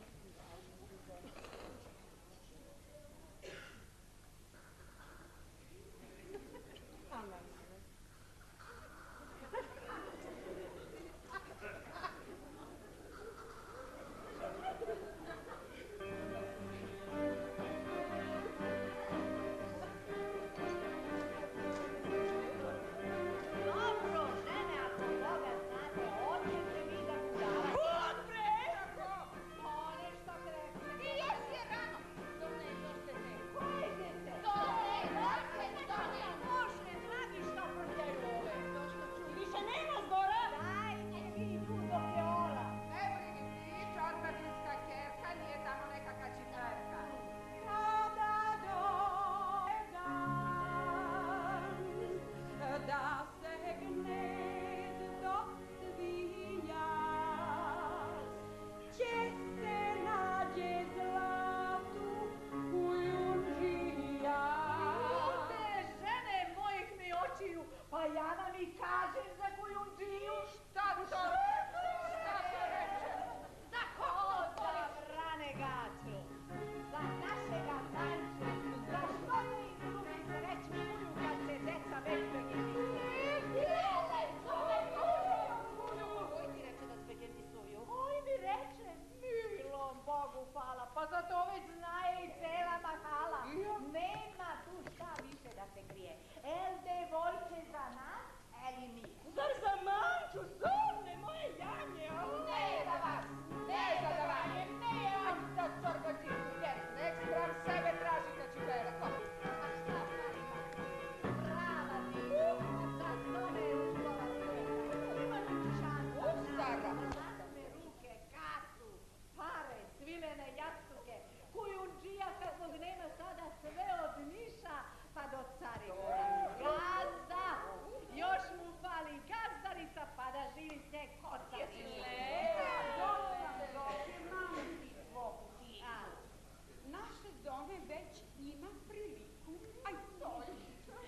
Dobro, žene, ako Boga znate, odmete vi da budala. Od bre! To nešto krepne. I još je rano. Done, došte te. Koje idete? Može, mladi što prljaju ove. To što čuj. Više nema zbora? Dajte vi nju do fiola. Ne brigi ti, čorbatinska kerka nije tamo nekakva čitarka. Kada dođe dan, da se gnezdo svija, će se nađe zlatu kujundžija. Ljude, žene mojih mi očiju, pa ja nam i kažem za kujundžiju. Šta to reče? Za koga? Za ranegatu, za našega Danče, za što ne i drugi sreću kuju kad se deca već Koji ti reče da spegendisuju? Oj mi reče, milom Bogu hvala, pa za to već znaje i cela mahala. Nema tu šta više da se krije. El devojče za nas, eli mi. Zar za manču, zorne moje janje? Ne za vas, ne za vas. Ne ja. Da čorbatinski kerk, nek spram sebe tražite čibera. A šta parima? Prava ti. Za to me ušla ima ničanka. Ustara. Zlatne ruke, kasu, pare, svilene jastuke, kujundžija kakvog nema sada sve od Niša pa do Carigora. Gazda! Još mu fali gazdarica pa da živi se kocati. Naše dome već ima priliku. Aj, to je.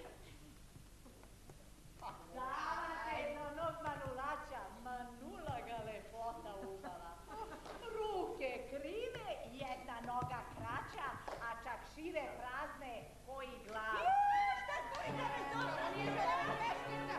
Davate jednog manulača, manula ga lepota ubala. Ruke krive, jedna noga kraća, a čak šire prazne koji glav. Šta skorite me došla? Nije me nameštica!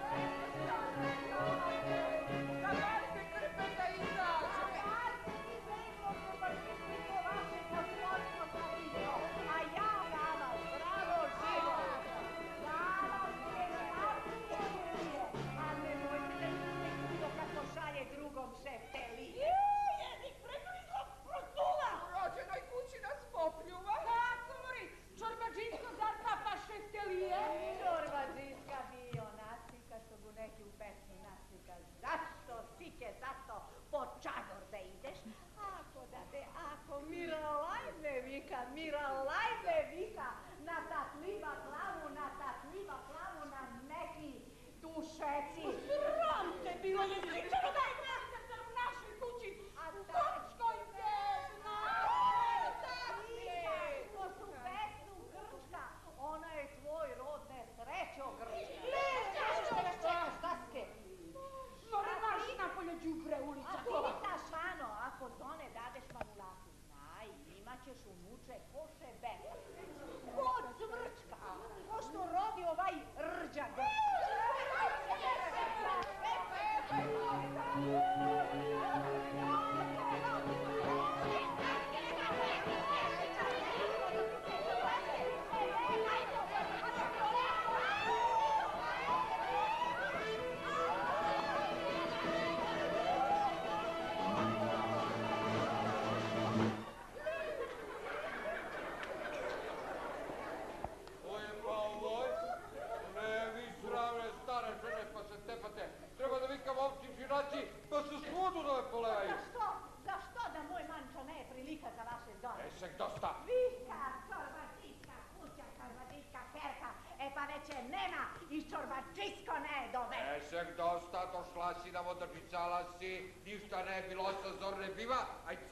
Zavarite krpe da izađe. Zavarite vi beglo, probačite vaše gospodstvo savito, a ja vama zdravo živo. Hvala ste naprijed, a ne bojte se kudo kako šalje drugom šefteli. Jezik pregrizla protula! U rođenoj kući nas popljuva. Kako mori Kažem, dosta, došla si, navodržicala si, ništa ne bilo sa Zorne biva, ajde.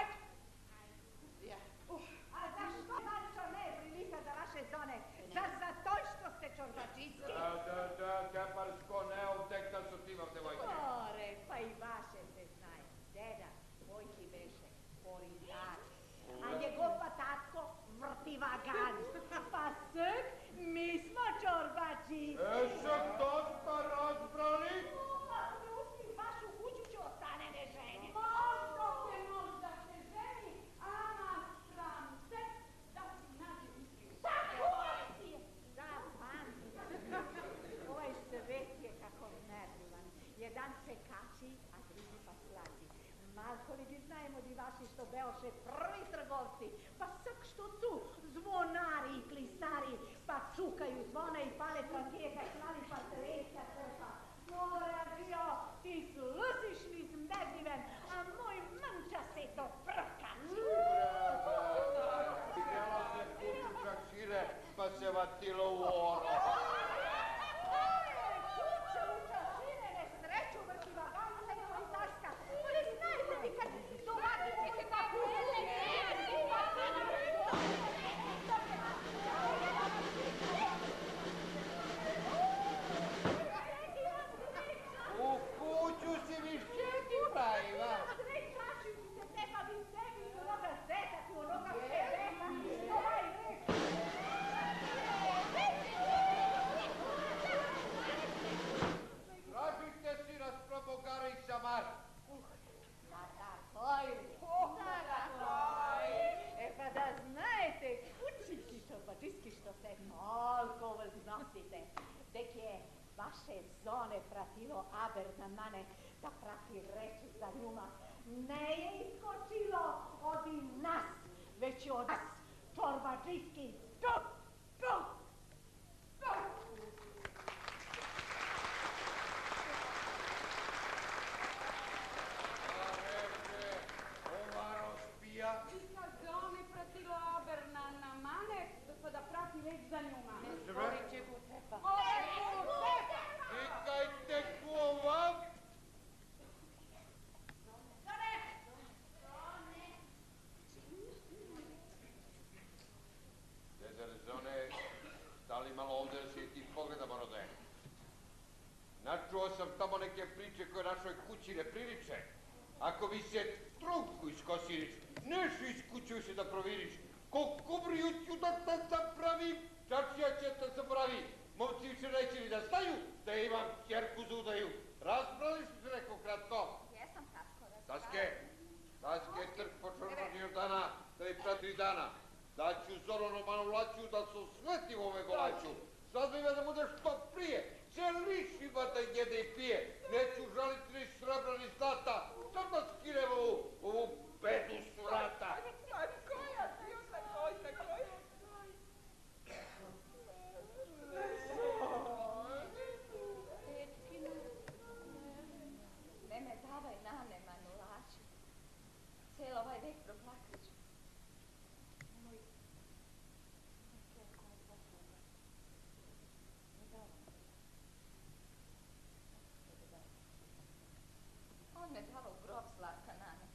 A zašto Mančo ne prilika za vaše zone? Zar za to što ste čorbačisti? Da, Keparsko, ne ovdekta su ti vam devojke. More, pa i vaše se znaje. Deda, tvoj ti beše porindač, a njegov pa tatko vrtivagan. Pa srk, mi smo čorbačisti. Sad dosta razbrali. Ako ne uspih vašu kuću će ostane neženje. Možda se ženi, ama stran se, da si nađe uspih. Tako ti je. Zapamti. Ovaj svet je kako nervivan. Jedan se kači, a drugi pa slazi. Malko li bi znajemo di vaši što beoše prvi trgovci, pa sak što su zvonari i klisari, pa čukaju zvona i pale trantije kad slavi pa treća crpa. Mora bio, ti slusiš mi smrdljiven, a moj Manča se to prkači. Htjela se kuću šakšire, pa se vatilo u oro. Kuća u čašine, nesreću vrtiva ganca i polisaška. Ali znajte vi kad dolazite se na kuće, U kuću si mi šćeti praviva. sve čaši se treba bi sebi u onoga zetak, u onoga pebeka, ovaj reč. Tražite si nas probogara i šamar. Pa da znajete, kućići čorbačiski što se toliko vznosite, dek je vaše zone pratilo aber na mane da prati reči za njuma, ne je iskočilo od nas, već od nas, čorbačiski, tup, tup, tup. I kad zone pratilo Aberna na mane, pa da prati već za njuma. Zboriće Gutepa. Čekajte ko vam? Dezar zone, stali malo ovdje da se ti pogledamo rode. Načuo sam tamo neke priče koje našoj kući ne priliče. Ako bi se trunku iskosiriš, neš iz kuće više da proviriš. Ko kubriju ću da te zapravi, čačija će te zapravi. Momci više neće ni da staju, da imam kjerku zudaju. Razbrali su se neko kratko. Jesam tatko razbrala. Taske trk po čorbađiju dana, da i pratri dana. Daću Zoronu manulaću da se osvetim ove golaću. Sad mi da bude što prije, se liši bar da jede i pije. Neću žaliti ni srebra ni zlata, sad da skinem ovu bedu surata. Ne me davaj nane manulaču. Cijel ovaj vek proplakat ću. Nemoj kerko me posluga. Ne davaj. On me dava u grob slatka nane.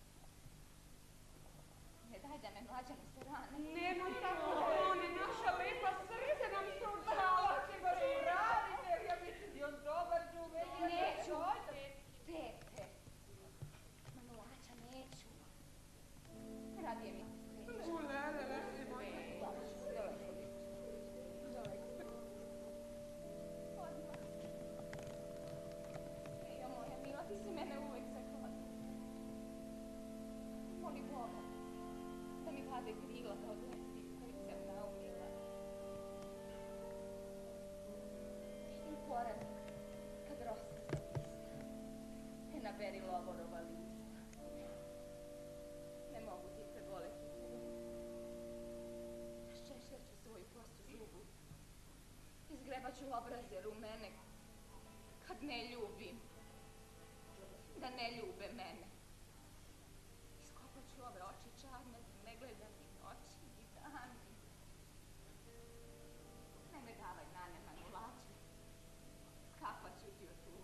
Ne daj da me mlađa ne se rane. Nemoj tako, zone, naša lepa srce nam se udala. Radite, ja mislim i on dobar džuve. Neću. Tete. Manulača neću. Radije mi skreću. Ejo moja mila, ti si mene uvijek zaklada. Moli Boga da mi dade krila kao djeci koji sam naumila. I poradak kad roska zavista, te naberi lovorova lista. Ne mogu ti preboleti tugu. Ščešljaću svoju kostu zubu. Izgrebaću obraze rumene kad ne ljubim. Da ne ljube mene. Iskopaću ove oči čarne da ne gledam ni noći ni dani. Ne me davaj nane manulače. Kapaću ti od tuge.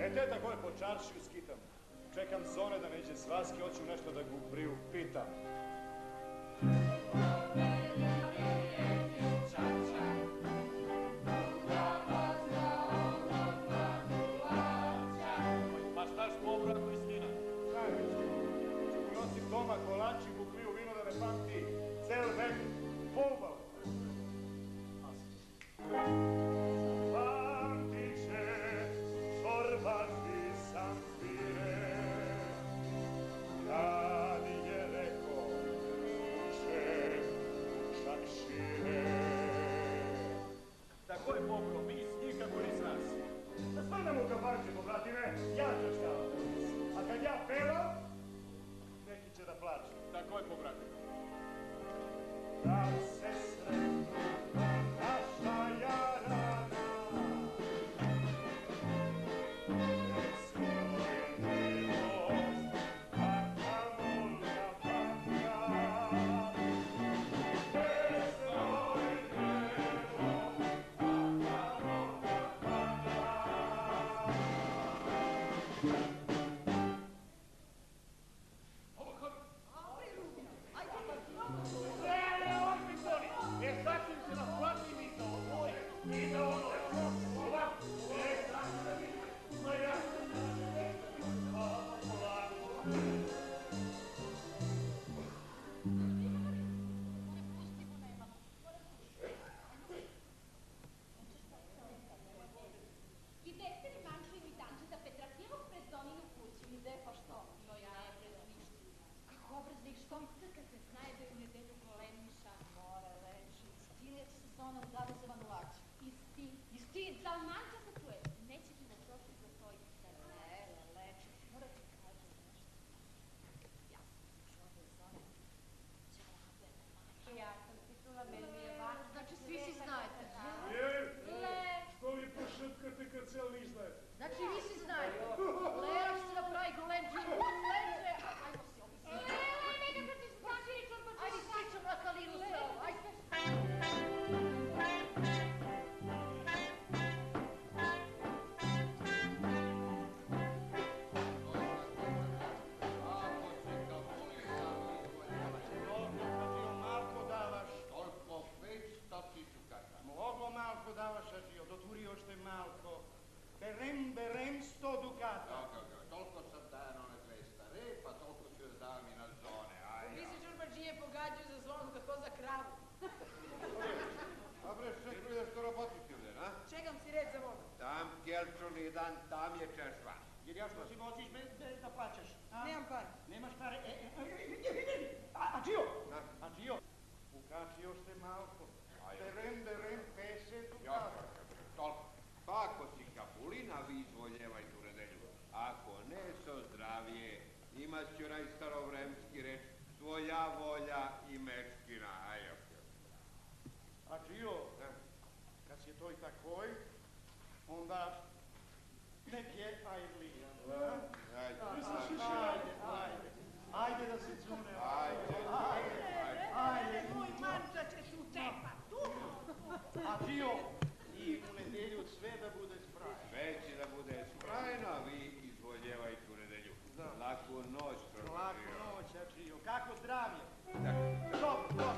teta gore po čaršiju skitam. Čekam zone da neđe s vaske, hoću nešto da ga priupitam. Pa štaš pobro ako istina? Šta je ću nosim doma kolači, bukliju, vino da ne pamti cel vek poubao. Pamtit će čorbaši sam pire, kad je rekao uče čak šire. Tako je pobro, mi s njih kako ni s nas. Da svrnemo u kafanče, pobratime, ja čašćavam. A kad ja pevam, neki će da plače. Tako je pobratime. Kad se sretnu naša jarana, berem 100 dukata. Toliko sam daje na one 200 repa, toliko ću da davam i na zone, aj. Ti se čurbađije pogađaju za zvonu, kako za kravu. A bre, što ideš to robotiti ovdje, na? Čekam si red za vodu. Tam kelčun jedan, tam je češva. Jer ja što si voziš bez da plaćaš? Nemam pare. Nemaš pare? Ađio! Ađio! Ukači još te malko. Berem 50 dukata. Toliko. Pa ako si kapulina, vi izvoljevajte u nedelju. Ako ne, so zdravije. Imat ću onaj starovremski reč, svoja volja i mečkina. Aj, Ađio, kad si to i takoj, onda nek je ajlija. Ajde da se cune. Ajde. Moj manča će se utepa. Ađio, i u nedelju sve da bude sprajno. Sve će da bude sprajno, a vi izvoljevajte u nedelju. Laku noć, prvo. Laku noć, Ađio. Kako zdravlje? Dobro.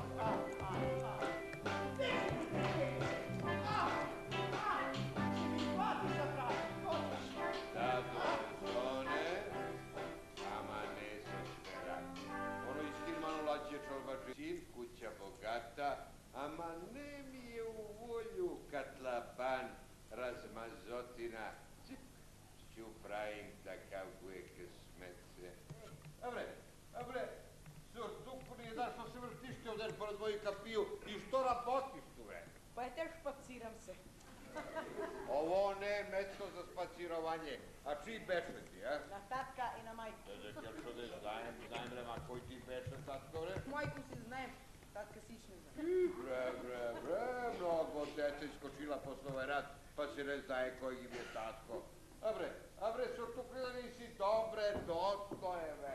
Da zone, ama ne se svera. Ono istimano lađe čolbače, sin, kuća bogata, ama ne mi je u volju katlaban razmazotina. Ću pravim takav uvijek smece. Dobre, surtuku nije da što se vrtište ovdje pored moju kapiju i što rapotiš tu, bre? Pa je te špaciram se. Ovo ne mesto za spacirovanje, a čiji beše ti, a? Na tatka i na majku. Ja što da znajem, bre, ma koji ti beše, tatko, bre? Majku si znajem, tatka sić ne znam. Bre, mnogo dete iskočila posle ovaj rat, pa se ne znaje koji im je tatko. A bre, surtuku da nisi dobre, dosto je, bre.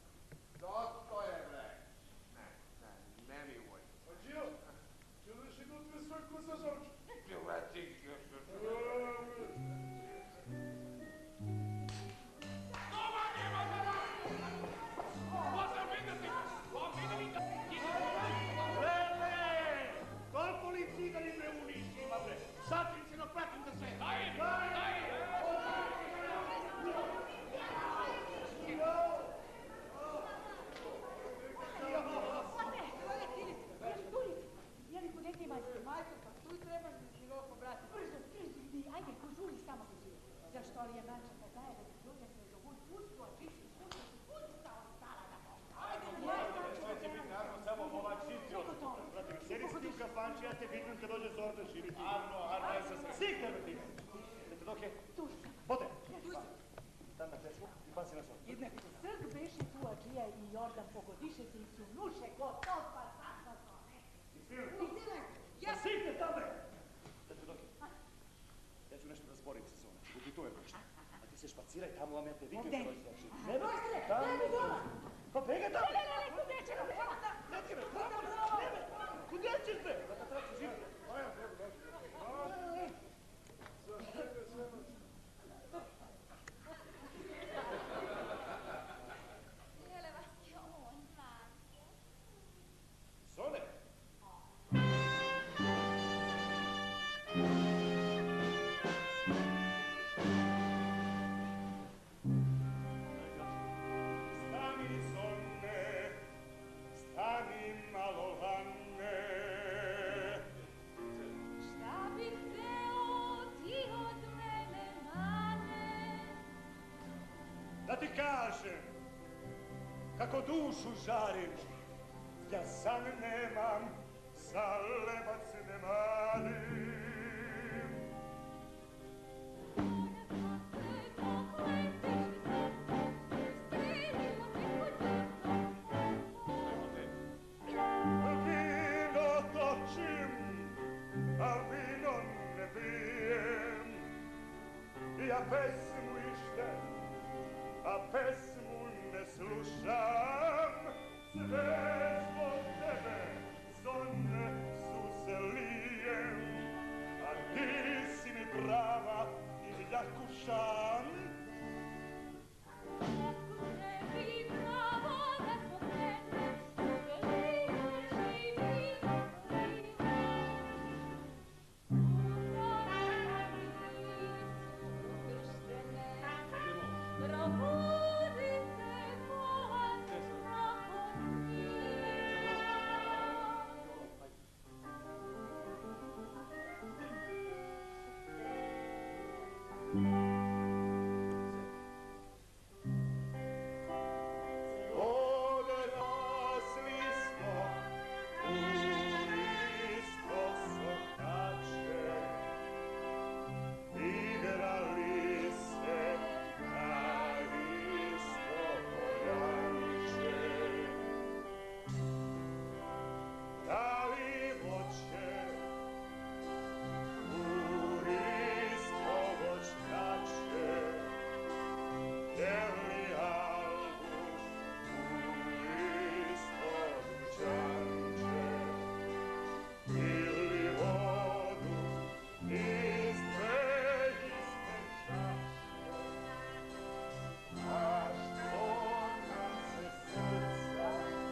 Ne mi uvoj. Ađio, ćeš li gotve svoj kusa žorču? Ti uveti, još kafanči, ja te viknem kad dođe Zordan živiti. Arno, ja sam se... Svih tebe ti! Znate dok je? Tu sam. Bote! Tam na pesmu i pasi na sol. Idne. Srk beše tu Adžija i Jordan pogodiše se i su nuše gotov pa tako to. Istine! Ja sikne tam bre! Znate dok je? Ja ću nešto da zborim sa zona. Upitujem nešto. A ti se špaciraj tamo, vam ja te viknem kad dođe Zordan živiti. Ne bojte, ne bi doma! Pa bega tamo! Ne, tu neće da doma! Neće me, tamo! Kuda ćeš bre? Da trači živiti. Jele vas je on, Vanko? Zone! Stani Zone, stani malo lane. Šta bi hteo ti od mene, mane? Da ti kažem, kako dušu žarim, ja san nemam, za lebac ne marim. Vino točim, a vino ne pijem, ja pesmu ištem, a pesmu ne slušam, sve zbog tebe, Zone, suze lijem, a ti si mi prava i ljakušam. Otkud tebi pravo da zbog mene živim, živim, Odrasli smo u isto sokače, igrali se na isto poljanče. Da li voće u isto voćkače, deli albu u isto dućanče, ili vodu iz dve iste čaše, a što nam se srca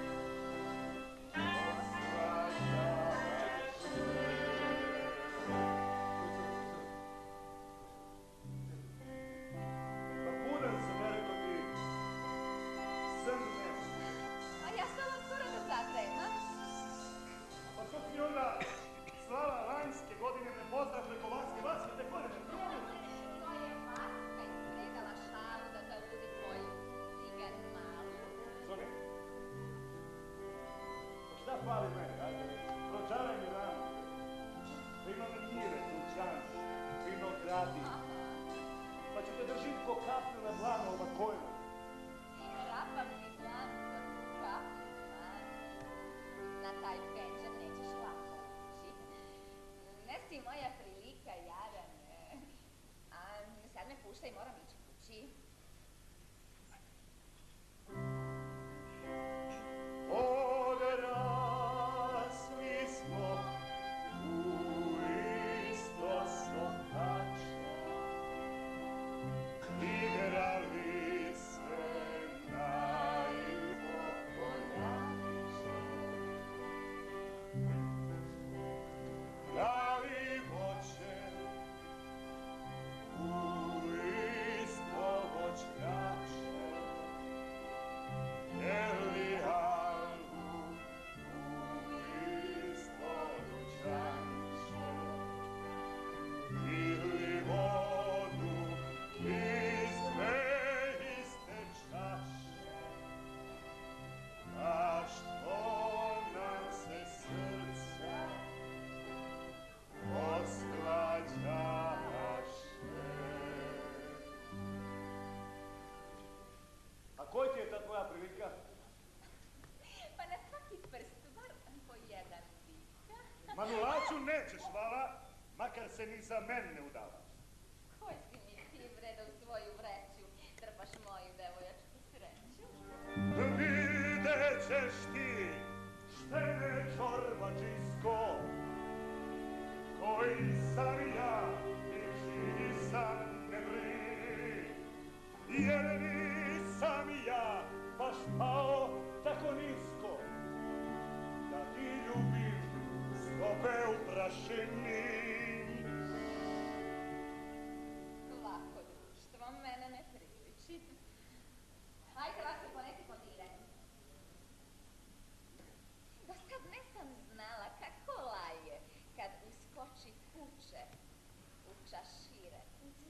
Pa budan sam, ja rekao ti, sam ne znam. A ja sam vam skoro da zatrajem, a? Pa što ti onda slala lanjske godine me pozdrav preko vanjske vaske te godine? To je Vaska ispredala šalu da zaludi tvoju cigaru malu. Zone, pa šta fali meni, ajde, pročaraj mi ranu. Prima mi njire, tuđanče, vinogradi, pa ću te držit ko kapnu na dlanu ovakojima. Rapam ti dlan za tu kapu dlan. Na taj penđer nećeš lako ući. Ne si moja prilika, jadan. A sad me puštaj, moram ići kući. Odrasli smo u isto sokače, igrali se na isto poljanče. Da li voće u isto nećeš, vala, makar se ni za men ne udavaš. Koji si mi ti, vreda, u svoju vreću, trpaš moju devojačku sreću? Vidjet ćeš ti, štene čorbačisko, koji sam ja i čiji sam ne brini, jer nisam ja baš pao tako nisko, da ti ljubim stope u prašini. Lako društvo, mene ne priliči. Ajde, lako poneti poniranje. Do sad ne sam znala kako laje kad uskoči kuće u čašire.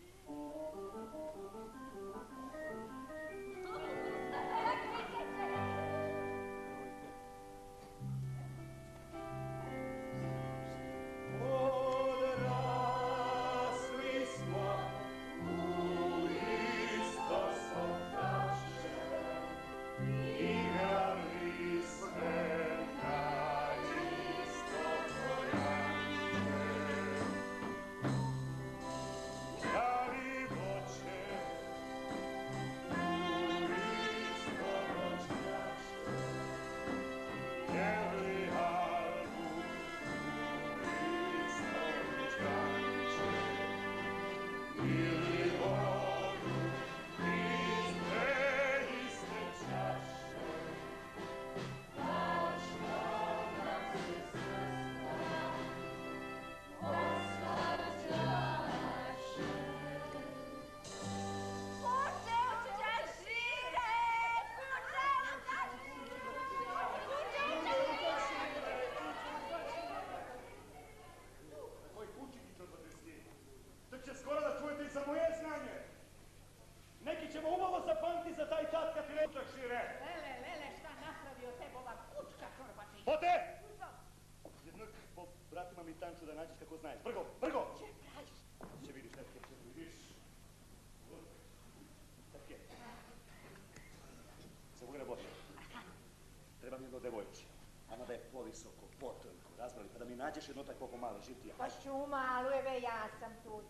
Tanču da nađeš kako znaš. Brgo, brgo! Če praviš? Če vidiš, tetke, če vidiš. Tetke. Se Vujna Bože. Treba mi jedno devojče. Ama da je povisoko, potonko, razbrali, pa da mi nađeš jedno tako pomalo živtija. Pa šu malu, eve, ja sam tu.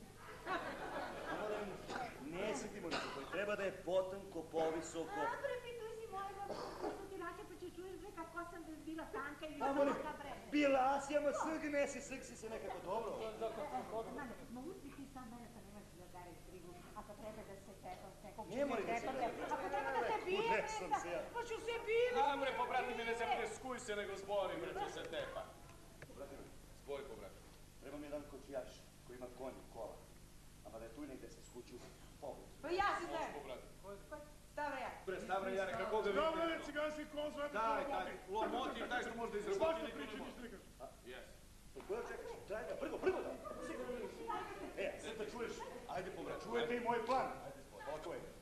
Ne sjetimo niče, koji treba da je potonko, povisoko. Dobro, pituj si mojega, ko su ti nače, pa će čuješ bre kako sam bila tanka i visoka bre. Bila si, ama srg si se nekako dobro. Ma uzmi ti sam mene, pa nemaš da daješ brigu. Ako treba da se tepam, nekog Ne mori da se ako treba da se bije, pa ću se bije. Amre, pobrati mi, ne se preskuj se, nego zbori, bre, ću se tepa. Pobrati mi. Zbori, pobrati. Treba mi jedan kočijaš koji ima konju, kola. Ama da je tu negde se skuću pogled. Pa ja si Može, ne. pobrati. Stavre ja. Bre, stavre, Jane, kako ga vidim? Stavre, ciganski konzvat. Daj, lomotiv, daj što možda izraboti. Svašta priče mi slikaš. Jes. Koja čekaš? Traj ga, brgo da. Sad da čuješ. Ajde, pobrati. Čujete i moj plan. Ovako je.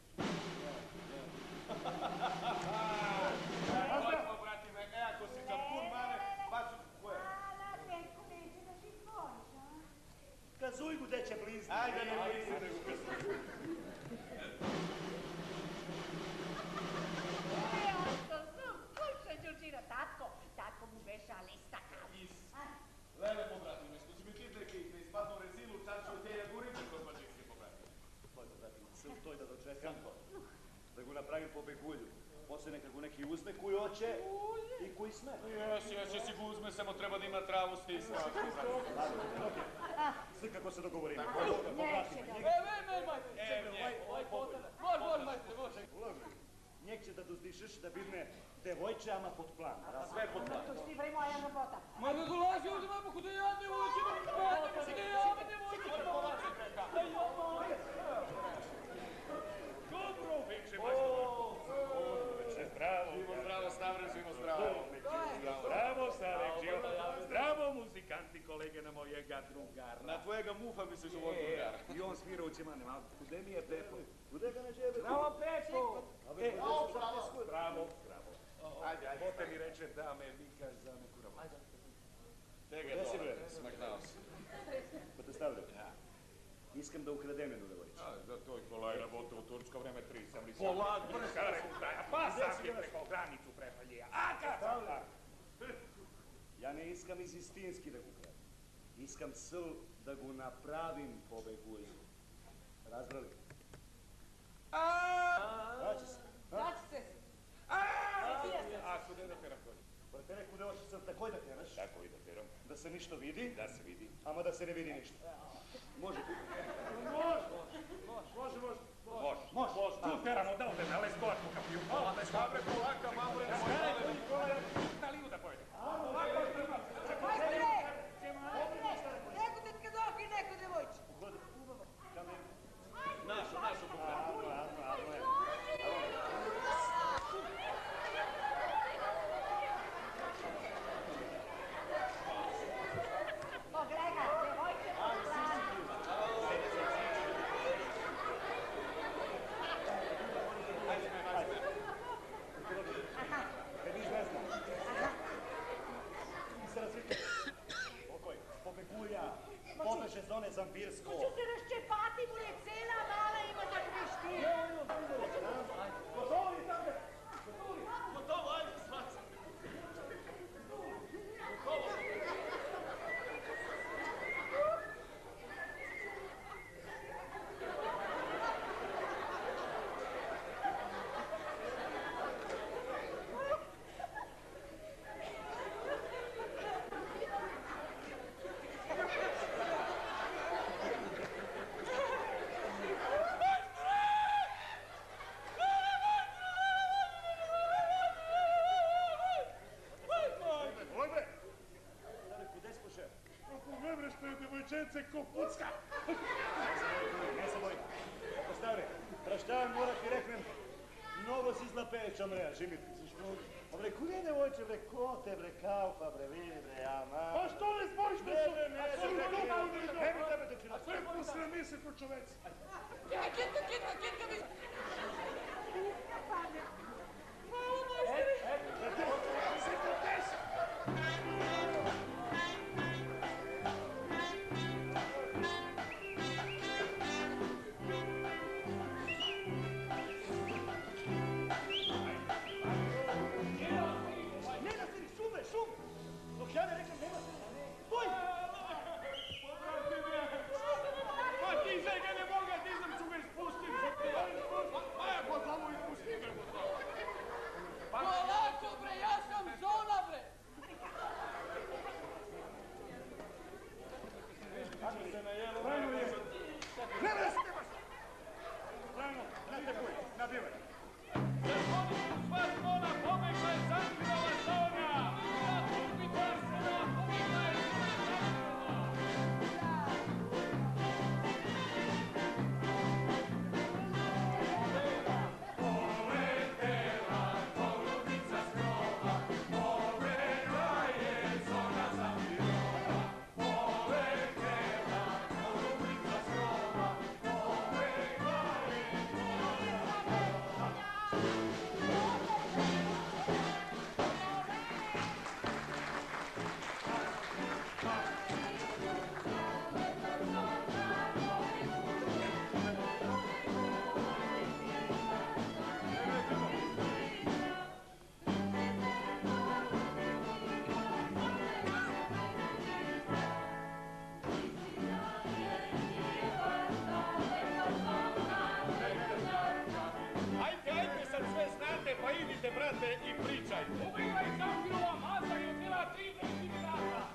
Oj, pobrati me, ako si za pun mane, baš u koje? Netko neće da ti zvoniš, a? Kazuj gu, deće blizni. Ajde, ne blizni, nego kazuj. Tatko mu beša lista kazi. Lele, pobrati me, što će mi ti neki da ispadnu rezilu, čarču te jagurice kod mađinske, pobrati. Poj, pobrati, sve u toj da dočekam. Da gu napravim po begulju. Poslije neka gu neki uzme koji hoće i koji sme. Jes, si ga uzme, samo treba da ima travu stisla. Sve kako se dogovorimo. Njeg će da dozdišeš da bidne devojče, ama pod plan. Sve pod plan. To si bre moja robota. Ma ne dolazi ovdje, mamo, kuda ja devojče, kuda ja devojče. Dobro, veče, majstor. Zdravo, Stavre, svima zdravo. Zdravo, Starek, živo. Zdravo, muzikanti, kolege na mojega drugara. Na tvojega mufa mi se život drugara. I on svira u ćemane, malo. Kude mi je Pepo? Kude ga ne žebe? Bravo, Pepo! Bravo. Ajde. Bote mi reče da me vikaš za neku rabotu. Tega je dobro, smaknao si. Pa te stavljam. Iskam da ukradem jednu devojče. Za toj kolaj rabotu u tursko vreme 3 sam li sam. Polak, pa sam ti preko granicu prepalija. A kad? Ja ne iskam iz istinski da ga ukradem. Iskam sil da go napravim pobegulju. Razbrali? Daće se. Daće se. A kude da peram konje? Brate, kude hoćeš sad takoj da teraš? Tako i da peram. Da se ništa vidi? Da se vidi. Ama da se ne vidi ništa. Može. Može. Tu teramo, da odem, ali skovačku kapiju. Dobre, polaka, malo je. Na livu da pojede. Majstore! Neko tetka dok i neko devojče. Našu kupu. Pogledaj, devojče po strani. Kad niš ne znam. I se razvite. Pokoj, pobegulja, pobeže zone Zambirsko. Hoću se raščepati, mu je cela mala ima da krišti. Gotovi tam je! Gotovo, ajde, svaca. Gotovo. Devojčence ko pucka. Ne se bojim. Stare, praštavam mora ti reknem, mnogo si zlapeća mreja, Žimit. Bre, kude devojče, bre, ko te, bre, kaufa, bre, vidi, bre, ama. Pa što ne zboriš me su? Ne bi tebe te činati. Sve posrami se ko čoveci. Kitka mi... Hvala, majstore! Dok ja ne reknem, nema se. Stoj! Pa ti žega ne moga, ti sam ću ga ispustim. Pa ja po glavu ispustim. Polako bre, ja sam zona bre. Kako se najelo? Trajno je. Nema da se nemaš! Trajno, na te buj, nabivaj. Sva zona pobegla je Zambirova zona. Pa idite, brate, i pričajte. Ubila je Zambirova maza i odnijela 3 kriminala.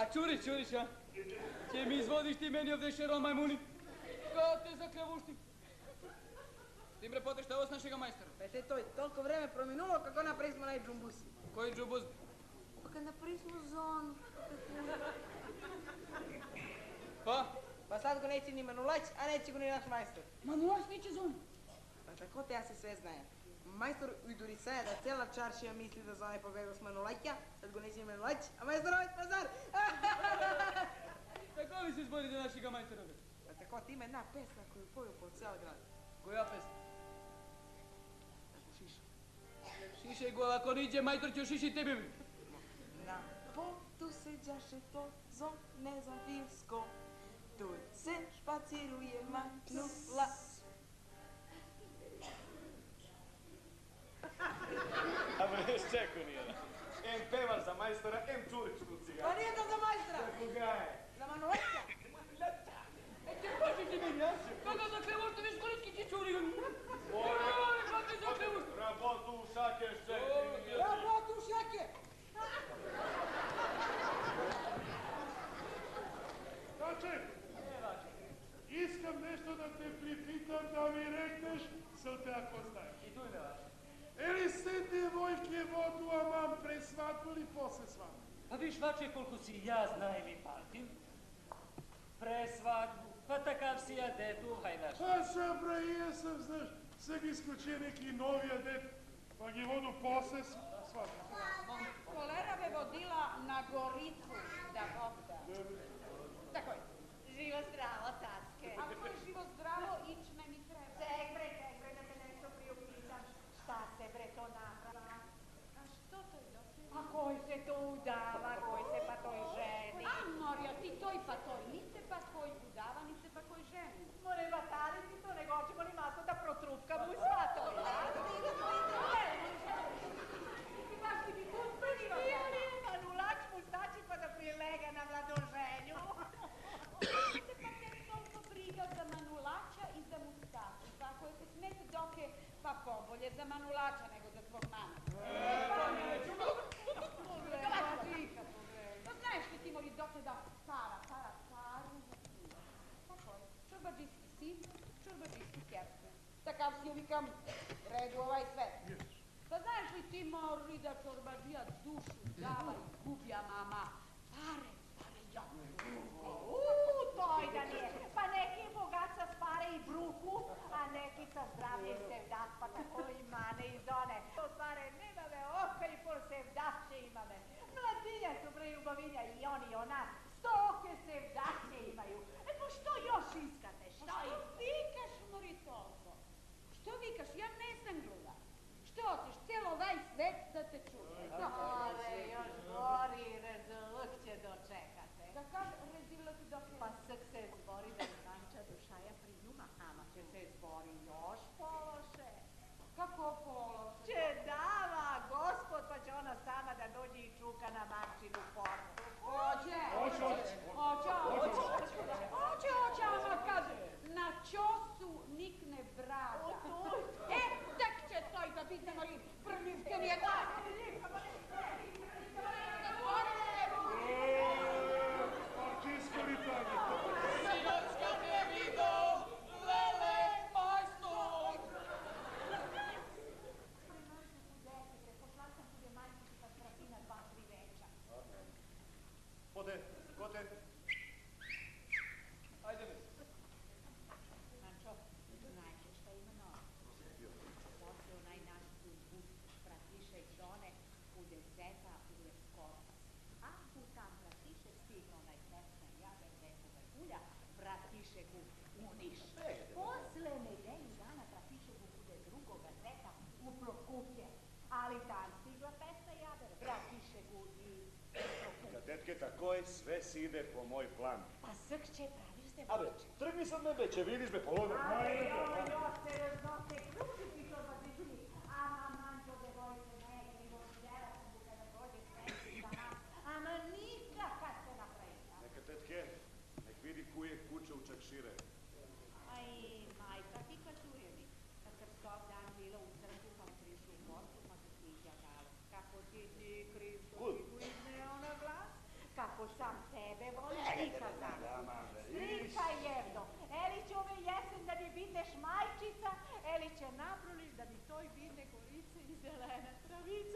A Čurić, a? Će mi izvodiš ti meni ovdje šerol majmuni? Kao te zakravušti. Ti bre poteš šta ovo s našega majstora? Pa te to je toliko vreme prominulo kako napravi smo onaj džumbus. Koji džubuz? Pa kad napravi smo zonu. Pa? Pa sad go neće ni Manulać, a neće go ni naš majstor. Manulać neće zonu. Pa tako te ja se sve znajem. Majstor ujduri saja da cela čaršija misli da zove pobegao s Manulaća, sad go neće ni Manulać, a majstor ovaj pazar. Tako li se izbori za našega majstora? Pa tako ti ima jedna pesma koju poju po cijel grad. Koja pesma? Šiša. Šišaj go, ako niđe majstor će šiši tebi. Na potu se đaše to zo nezavijsko, tu se špaciruje Manula. A breš, čeko nije. Em pevaš za majstora, em Čurićku cigaru. Pa nije to za majstora. Koga je? Za Manulaća. Če paši ti meni, a? Kako za krevošta viš koritki ti čuri? Kako za krevošta? Rabotu u šake, šček. Rabotu u šake. Daček, искам нещо да те припитам, да ми рекнеш, съл те ако знаеш. I tu je Nelače. Ели се девойке воду, амам пресватно ли после сватно? Pa viš vače koliko si ja znajem i pamtim. Pre svadbu, pa takav si ja detu, hajnaš. А са браия съм, знаеш, са ги изключи neki новия дет, pa ги воду после сватно. Kolera me vodila na Goricu, da Bog da. Tako je. Živo zdravo, tatke. Ako je živo zdravo, ičme mi treba. Ček bre, da te nešto priupitam. Šta se bre to naprava? A što to je došlo? A koji se to udava, koji se pa toj ženi? A Marija, ti toj pa toj, ni se pa toj udava, ni se pa toj ženi. More vatali ti to, nego hoćemo li masno da protrupkamo u svatoj. Ti baš ti bi pustili, ili Manulač mu staći pa da prilega na mladoženju. Se pa te toliko briga za Manulača i za Mustaču. Pa ako je se smete doke, pa pobolje za Manulača nego za tvog mama. Pa znaš li ti mori doke da paru vuknula? Tako je, čorbađijski sin, čorbađijski kerke. Takav si uvikam, redu ovaj sve. Pa znaš li ti mori da čorbađija dušu dava i gubja mama? Pare, ja. Toj da nije. Pa neki je bogat sa spare i bruku, a neki sa zdravlje i sevdat, pa tako i mane i zone. To stare nema me oka i pol sevdaće imame. Mladinja su bre ljubavinja i on i ona. 100 oke sevdaće imaju. E pa što još iskate? Što vikaš, Moritozo? Što vikaš? Ja nesam gluda. Što hoćeš, cijelo ovaj svet da te čuje? Ale još gori rezuluk će dočekate. Kakav rezuluk doke? Pa sek se zbori da Stanča dušaja priljuma, ama će se zbori još pološe. Kako pološe? Će dava gospod, pa će ona sama da dođe i čuka na Marčinu portu. Hoće, ama kad na čosu nikne brada. E, tek će to i da biti mori prljivke nijedna. Čisto li tanje? Sinoćka te vidio, lele majstor! Kote. Ajde mi. Mančo, znajte šta ima novo. Posle onaj naš bus pratiše žone u deseta u Leskovac. A u tam pratiše stigne onaj pesme jabe nekoga ulja, pratiše gu u Niš. Posle nedelju dana pratiše gu kude drugoga zeta u Prokuplje. Ali tam stigla pesma jabe, pratiše gu i Kadetke, tako je, sve si ide po moj plan. Pa srkće, praviš se A bre, trgni sad me beće, vidiš me, pologa. Ama nikakad se napravila. Neka tetke, nek vidi kuje kuće u Čakšire. Aj, majka ti kad čuje mi. Kad sam stov dan bila u crkvu, pa prišli u portu, pa se sviđa galo. Kako ti Kristo, Kud? ti izneo na glas? Kako sam te nikada. Slika jevno, eli će ove jesen da mi bidneš majčica, eli će napruliš da mi toj bidne gorice i zelena travica.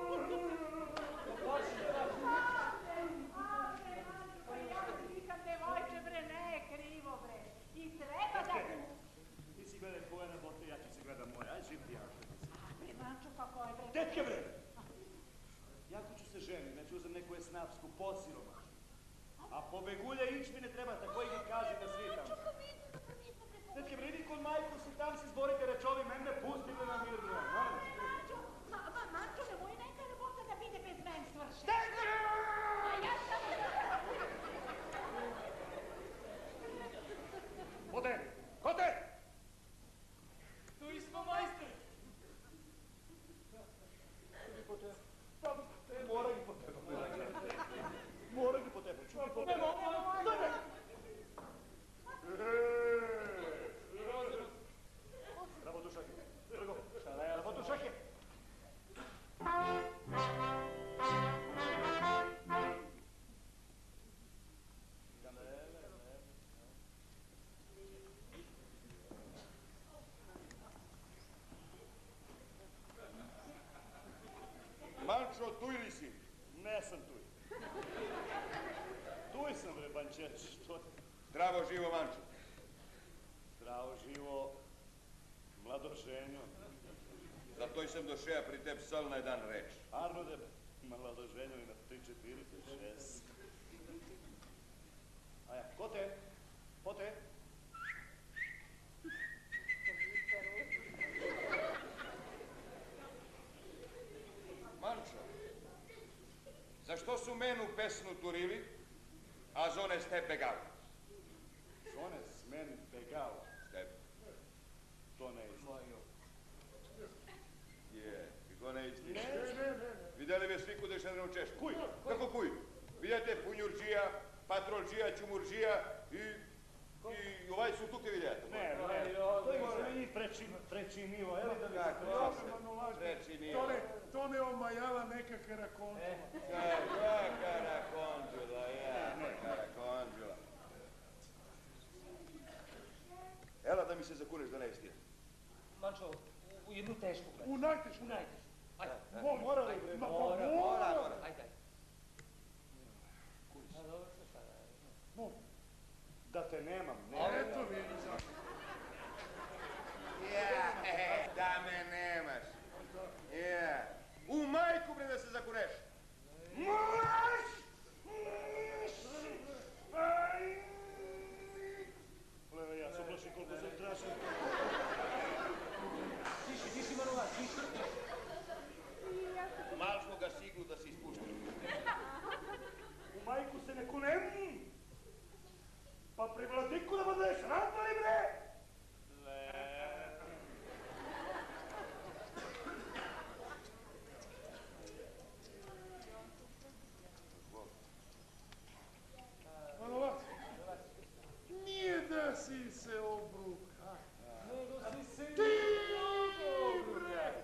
Ja nikam devojče bre, ne je krivo bre. I treba da... Ti si gledaj Bojana bote, ja ću si gledam moje. Aj, živ ti ja. Bre, Mančo, kako je bre? Tetke bre! Jako ću se ženiti, neću uzem neku esnapsku posiromašnu. A pobegulje ičmine treba, tako i mi kaži da svitam. Tetke bre, idi kod majku si tam si zborite rečovi, mene pustite na mirno. Mančo, nemoj neka rabota da bide bez men svršena. Tetke! A ja sam... Kote! Kote! Tu smo majstori. Mora gi po tebe. Mora gi po tebe. Čuvaj po tebe. Bravo dušake. Brgo. Bravo dušake. Mančo, tuj li si? Ne sam tuj. Tuj sam, bre, bančeć. Što ti? Zdravo živo, Mančo. Zdravo živo, mlado ženjo. Zato sam došao pri tebi sal na jedan reč. Arnode, mlado ženjo i na 3, 4, 6. Aja, ko te? Po te? Mančo, zašto su menu pesnu turili, a zone ste begali? Zone s meni begala. Ste. To ne istina. Je, kako ne istina? Ne. Vidjeli me svi kude šedrenu češku? Kuj. Kako kuj? Vidite punjurđija, patrolđija, čumurđija i ovaj su tuke vidjeti. Ne. To je mi prečinilo, evo da mi se to Prečinilo. To ne omajala neka karakončula. Ja, karakonđula. Ela da mi se zakuneš da ne istina. Mančo, u jednu tešku, brate. U najtežu. Ajde. Mora li bre? Mora. Ajde. A dobro se šta da... Da te nemam, Eto vidi zašto. Da me nemaš. U majku bre da se zakuneš. Leve, ja se oblačim koliko sam tražio. Tiši, Manula, tiši. Mal smo ga siglu da se ispuštili. U majku se ne kunem. Pa pri vladiku da budeš rapali bre. Manovac, nije da si se obruka. Nego si se... Ti bre.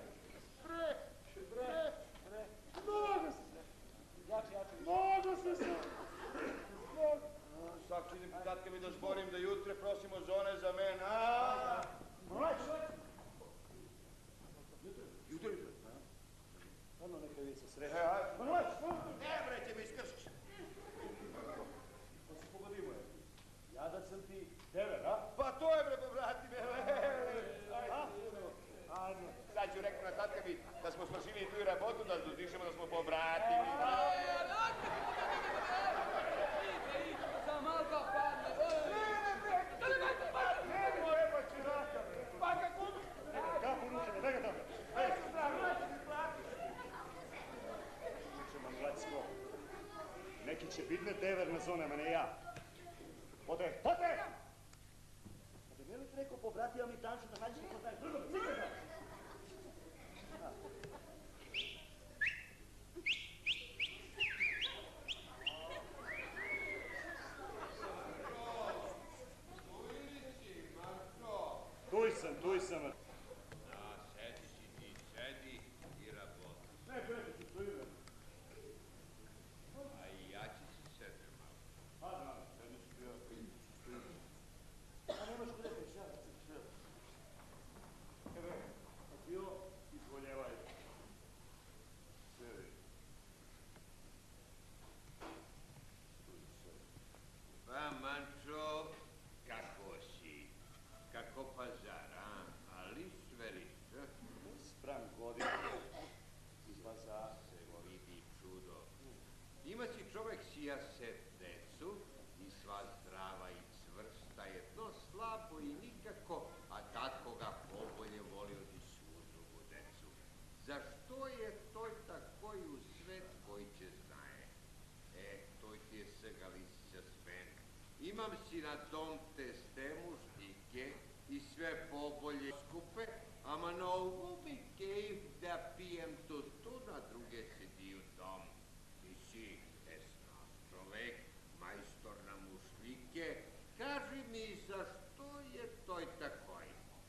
Mnogo si se. Sak činim podatke mi da zborim da jutre prosimo zone za men. Jutre. Ono neka vi se sreće. Bre, će mi iskršiš. To se pogodimo je. Ja da sam ti dever, a? Pa to je bre, vrati me. Ajde. Sad ću rekao na tatka mi da smo svršili tu rabotu, da dišemo da smo pobratili. Za malka padne. Pa kako? Kako unučene, daj ga tamo. Unuče Manulacko. Neki će bitne dever na zonama, ne ja. Pote! Pa da mi je li ti rekao pobratio mi tanšu da nađeš kako znaš? Brzo, cikaj ga! Tuj sam. Sedi si ti, sedi i raboti. Ne, preko ću tu ide. A i ja ću si sedne malo. Pa da. sva zdrava i čvrsta, jedno slabo i nikako, a tatko ga pobolje voli od i svu drugu decu. Zašto je toj takoj u svet koji će znaje? Toj ti je svega lišća smen. Imam si na dom te stemu štike i sve pobolje skupe, ama na ovu mi kejf da pijem tutun, a druge sedi u dom. Ti si esnas čovek, majstor na mušlike, kaži mi zašto je toj takoj?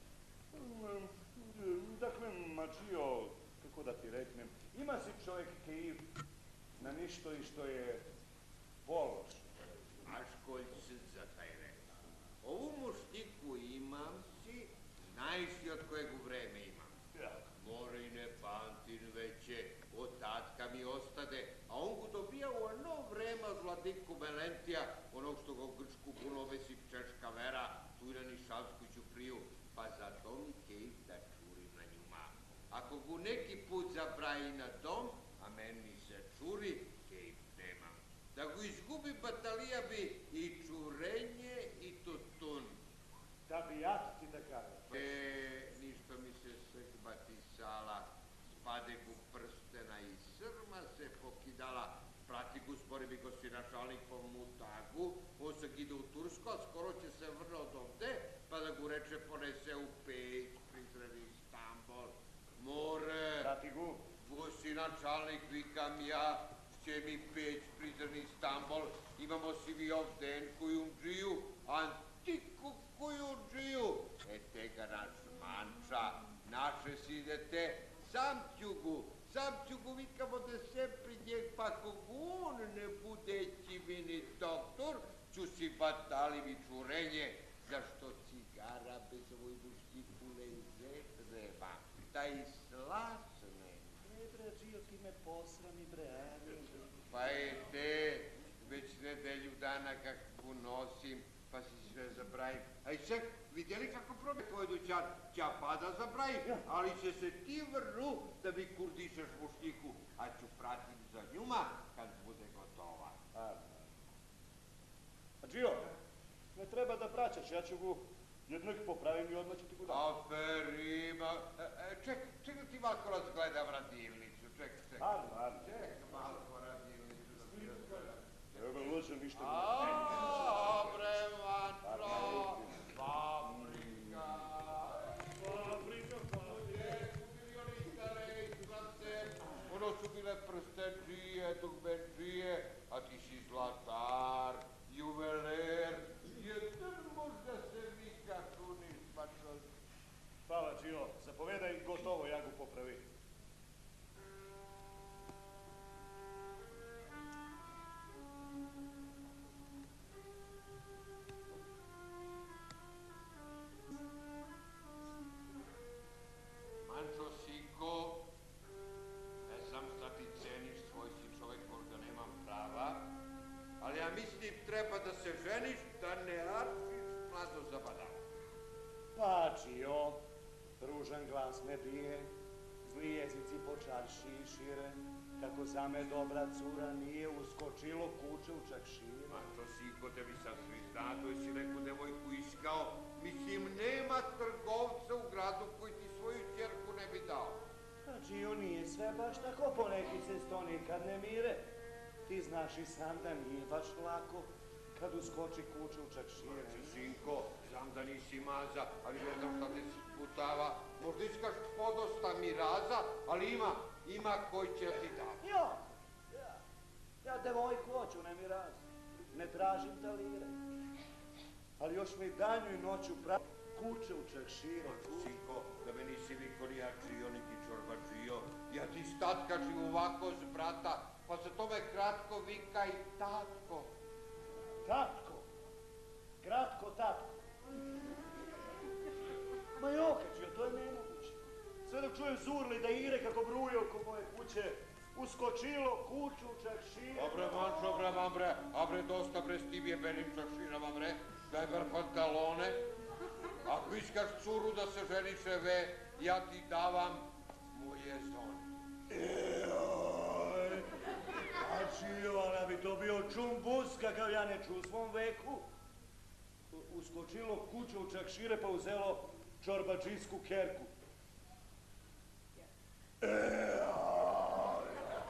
Dakle, mačio, kako da ti reknem, ima si čovjek kejf na ništo i što je pološ. Aš kolj se za taj reč. Ovu muštiku imam si, znaš si od kojeg u vreme imam. More i ne pamtim veće, od tatka mi ostade, a on go dobija u ono vreme od vladiku Melentija, onog što go Grčku puno vesi češka vera, tu i na Nišavsku Ćupriju, pa zato mi kejf da čurim na njuma. Ako go neki put zabraji na dom, a meni se čuri, kejf nemam. Da go izgubi batalija bi i čurenje i tutun. Da bi ja ti da kažem. Ništo mi se sekbati sala, spade gu prstena i srma se pokidala. Prati gu spori bi go si načalnik po mutagu, on se gide u Tursko, a skoro će se vrne od ovde, pa da gu reče ponese u Peć, prizreni Stambol. More, Prati gu. Go si načalnik, vikam ja, će mi Peć, prizreni Stambol, imamo si vi ovden koju džiju, antiku koju džiju. Tega naš manča, naše si idete, sam ću gu vikamo da se pri njeg, pa kog on ne bude ćivini doktor, ću si batalivi čurenje, zašto cigara bez ovoj muštiku leze treba, da i slasne. Bre, Čio, ti me posrami, bre, Pa već nedelju dana kako nosim, pa si sve zabrajim. Aj ček, vidjeli kako probe tvoj dućan? Ćapa da zabrajim, ali će se ti vrnu da mi kurdišeš muštiku, a ću pratim za njuma kad bude gotova. A Čio, ne treba da praćaš, ja ću go jednog popravim i odmah ću ti go dati. Aferima, ček da ti malko razgledam radilnicu, ček. Ček malko radilnicu da ti razgledam. Evo, ložem ništa. Bre, mančo, fabrika. Gdje su bili oni stare izglase? Ono su bile prstenčije, dugbenčije, a ti si zlatar, juveler. Jedan možda se vika čuniš, pa čovjek. Hvala, Čio, zapovedaj, gotovo, ja go popravi. Mančo, sinko, ne znam šta ti ceniš, svoj si čovjek, možda nemam prava, ali ja mislim treba da se ženiš, da ne arčiš mlado zabadava. Pa, Čio, ružan glas me bije, zli jezici po čarši šire, kako za me dobra cura nije uskočilo kuće u čakšire. Mančo, sinko, tebi sad svi znadu, jesi neku devojku iskao, mislim, nema trgovca u gradu koji ti svoju ćerku ne bi dao. Pa, Čio, nije sve baš tako, poneki se sto nikad ne mire. Ti znaš i sam da nije baš lako kad uskoči kuće u čakšire. Sinko, znam da nisi maza, ali ne znam šta te sputava. Možda iskaš podosta miraza, ali ima koji će ti dati. Ja devojku hoću, ne mi raz. Ne tražim talire. Ali još mi danju i noću pravi kuće u čakšire. Sinko, da me nisi niko ni jačio, niti čorbačio. Ja ti statkačim ovako s brata, pa se tome kratko vika i tatko. Tatko? Kratko tatko? Ma jokačio, to je nemoguće. Sve dok čujem zurli da ire kako bruje oko moje kuće, uskočilo kuću u čakšire. Bre, dosta bre s tim jebenim čakširama, bre. Daj bar pantalone. Ako iskaš curu da se ženiševe, ja ti davam moje zone. A Čio, ona bi je to bio čumbus kakav ja ne ču u svom veku. Uskočilo kuće u čakšire pa uzelo čorbačijsku kerku. Au,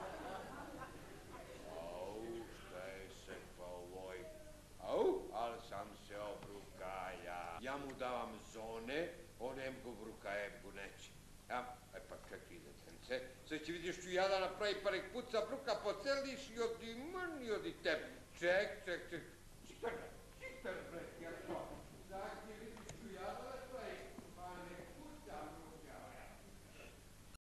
šta je se pa ovoj? Au, ali sam se obrukaja. Ja mu davam zone, on emgu bruka, emgu neće. Ja, pa čekaj, detence, sad će vidiš ću ja da napravi pa nek puca bruka po celiš i odi mrni odi tebe. Ček. Čekaj.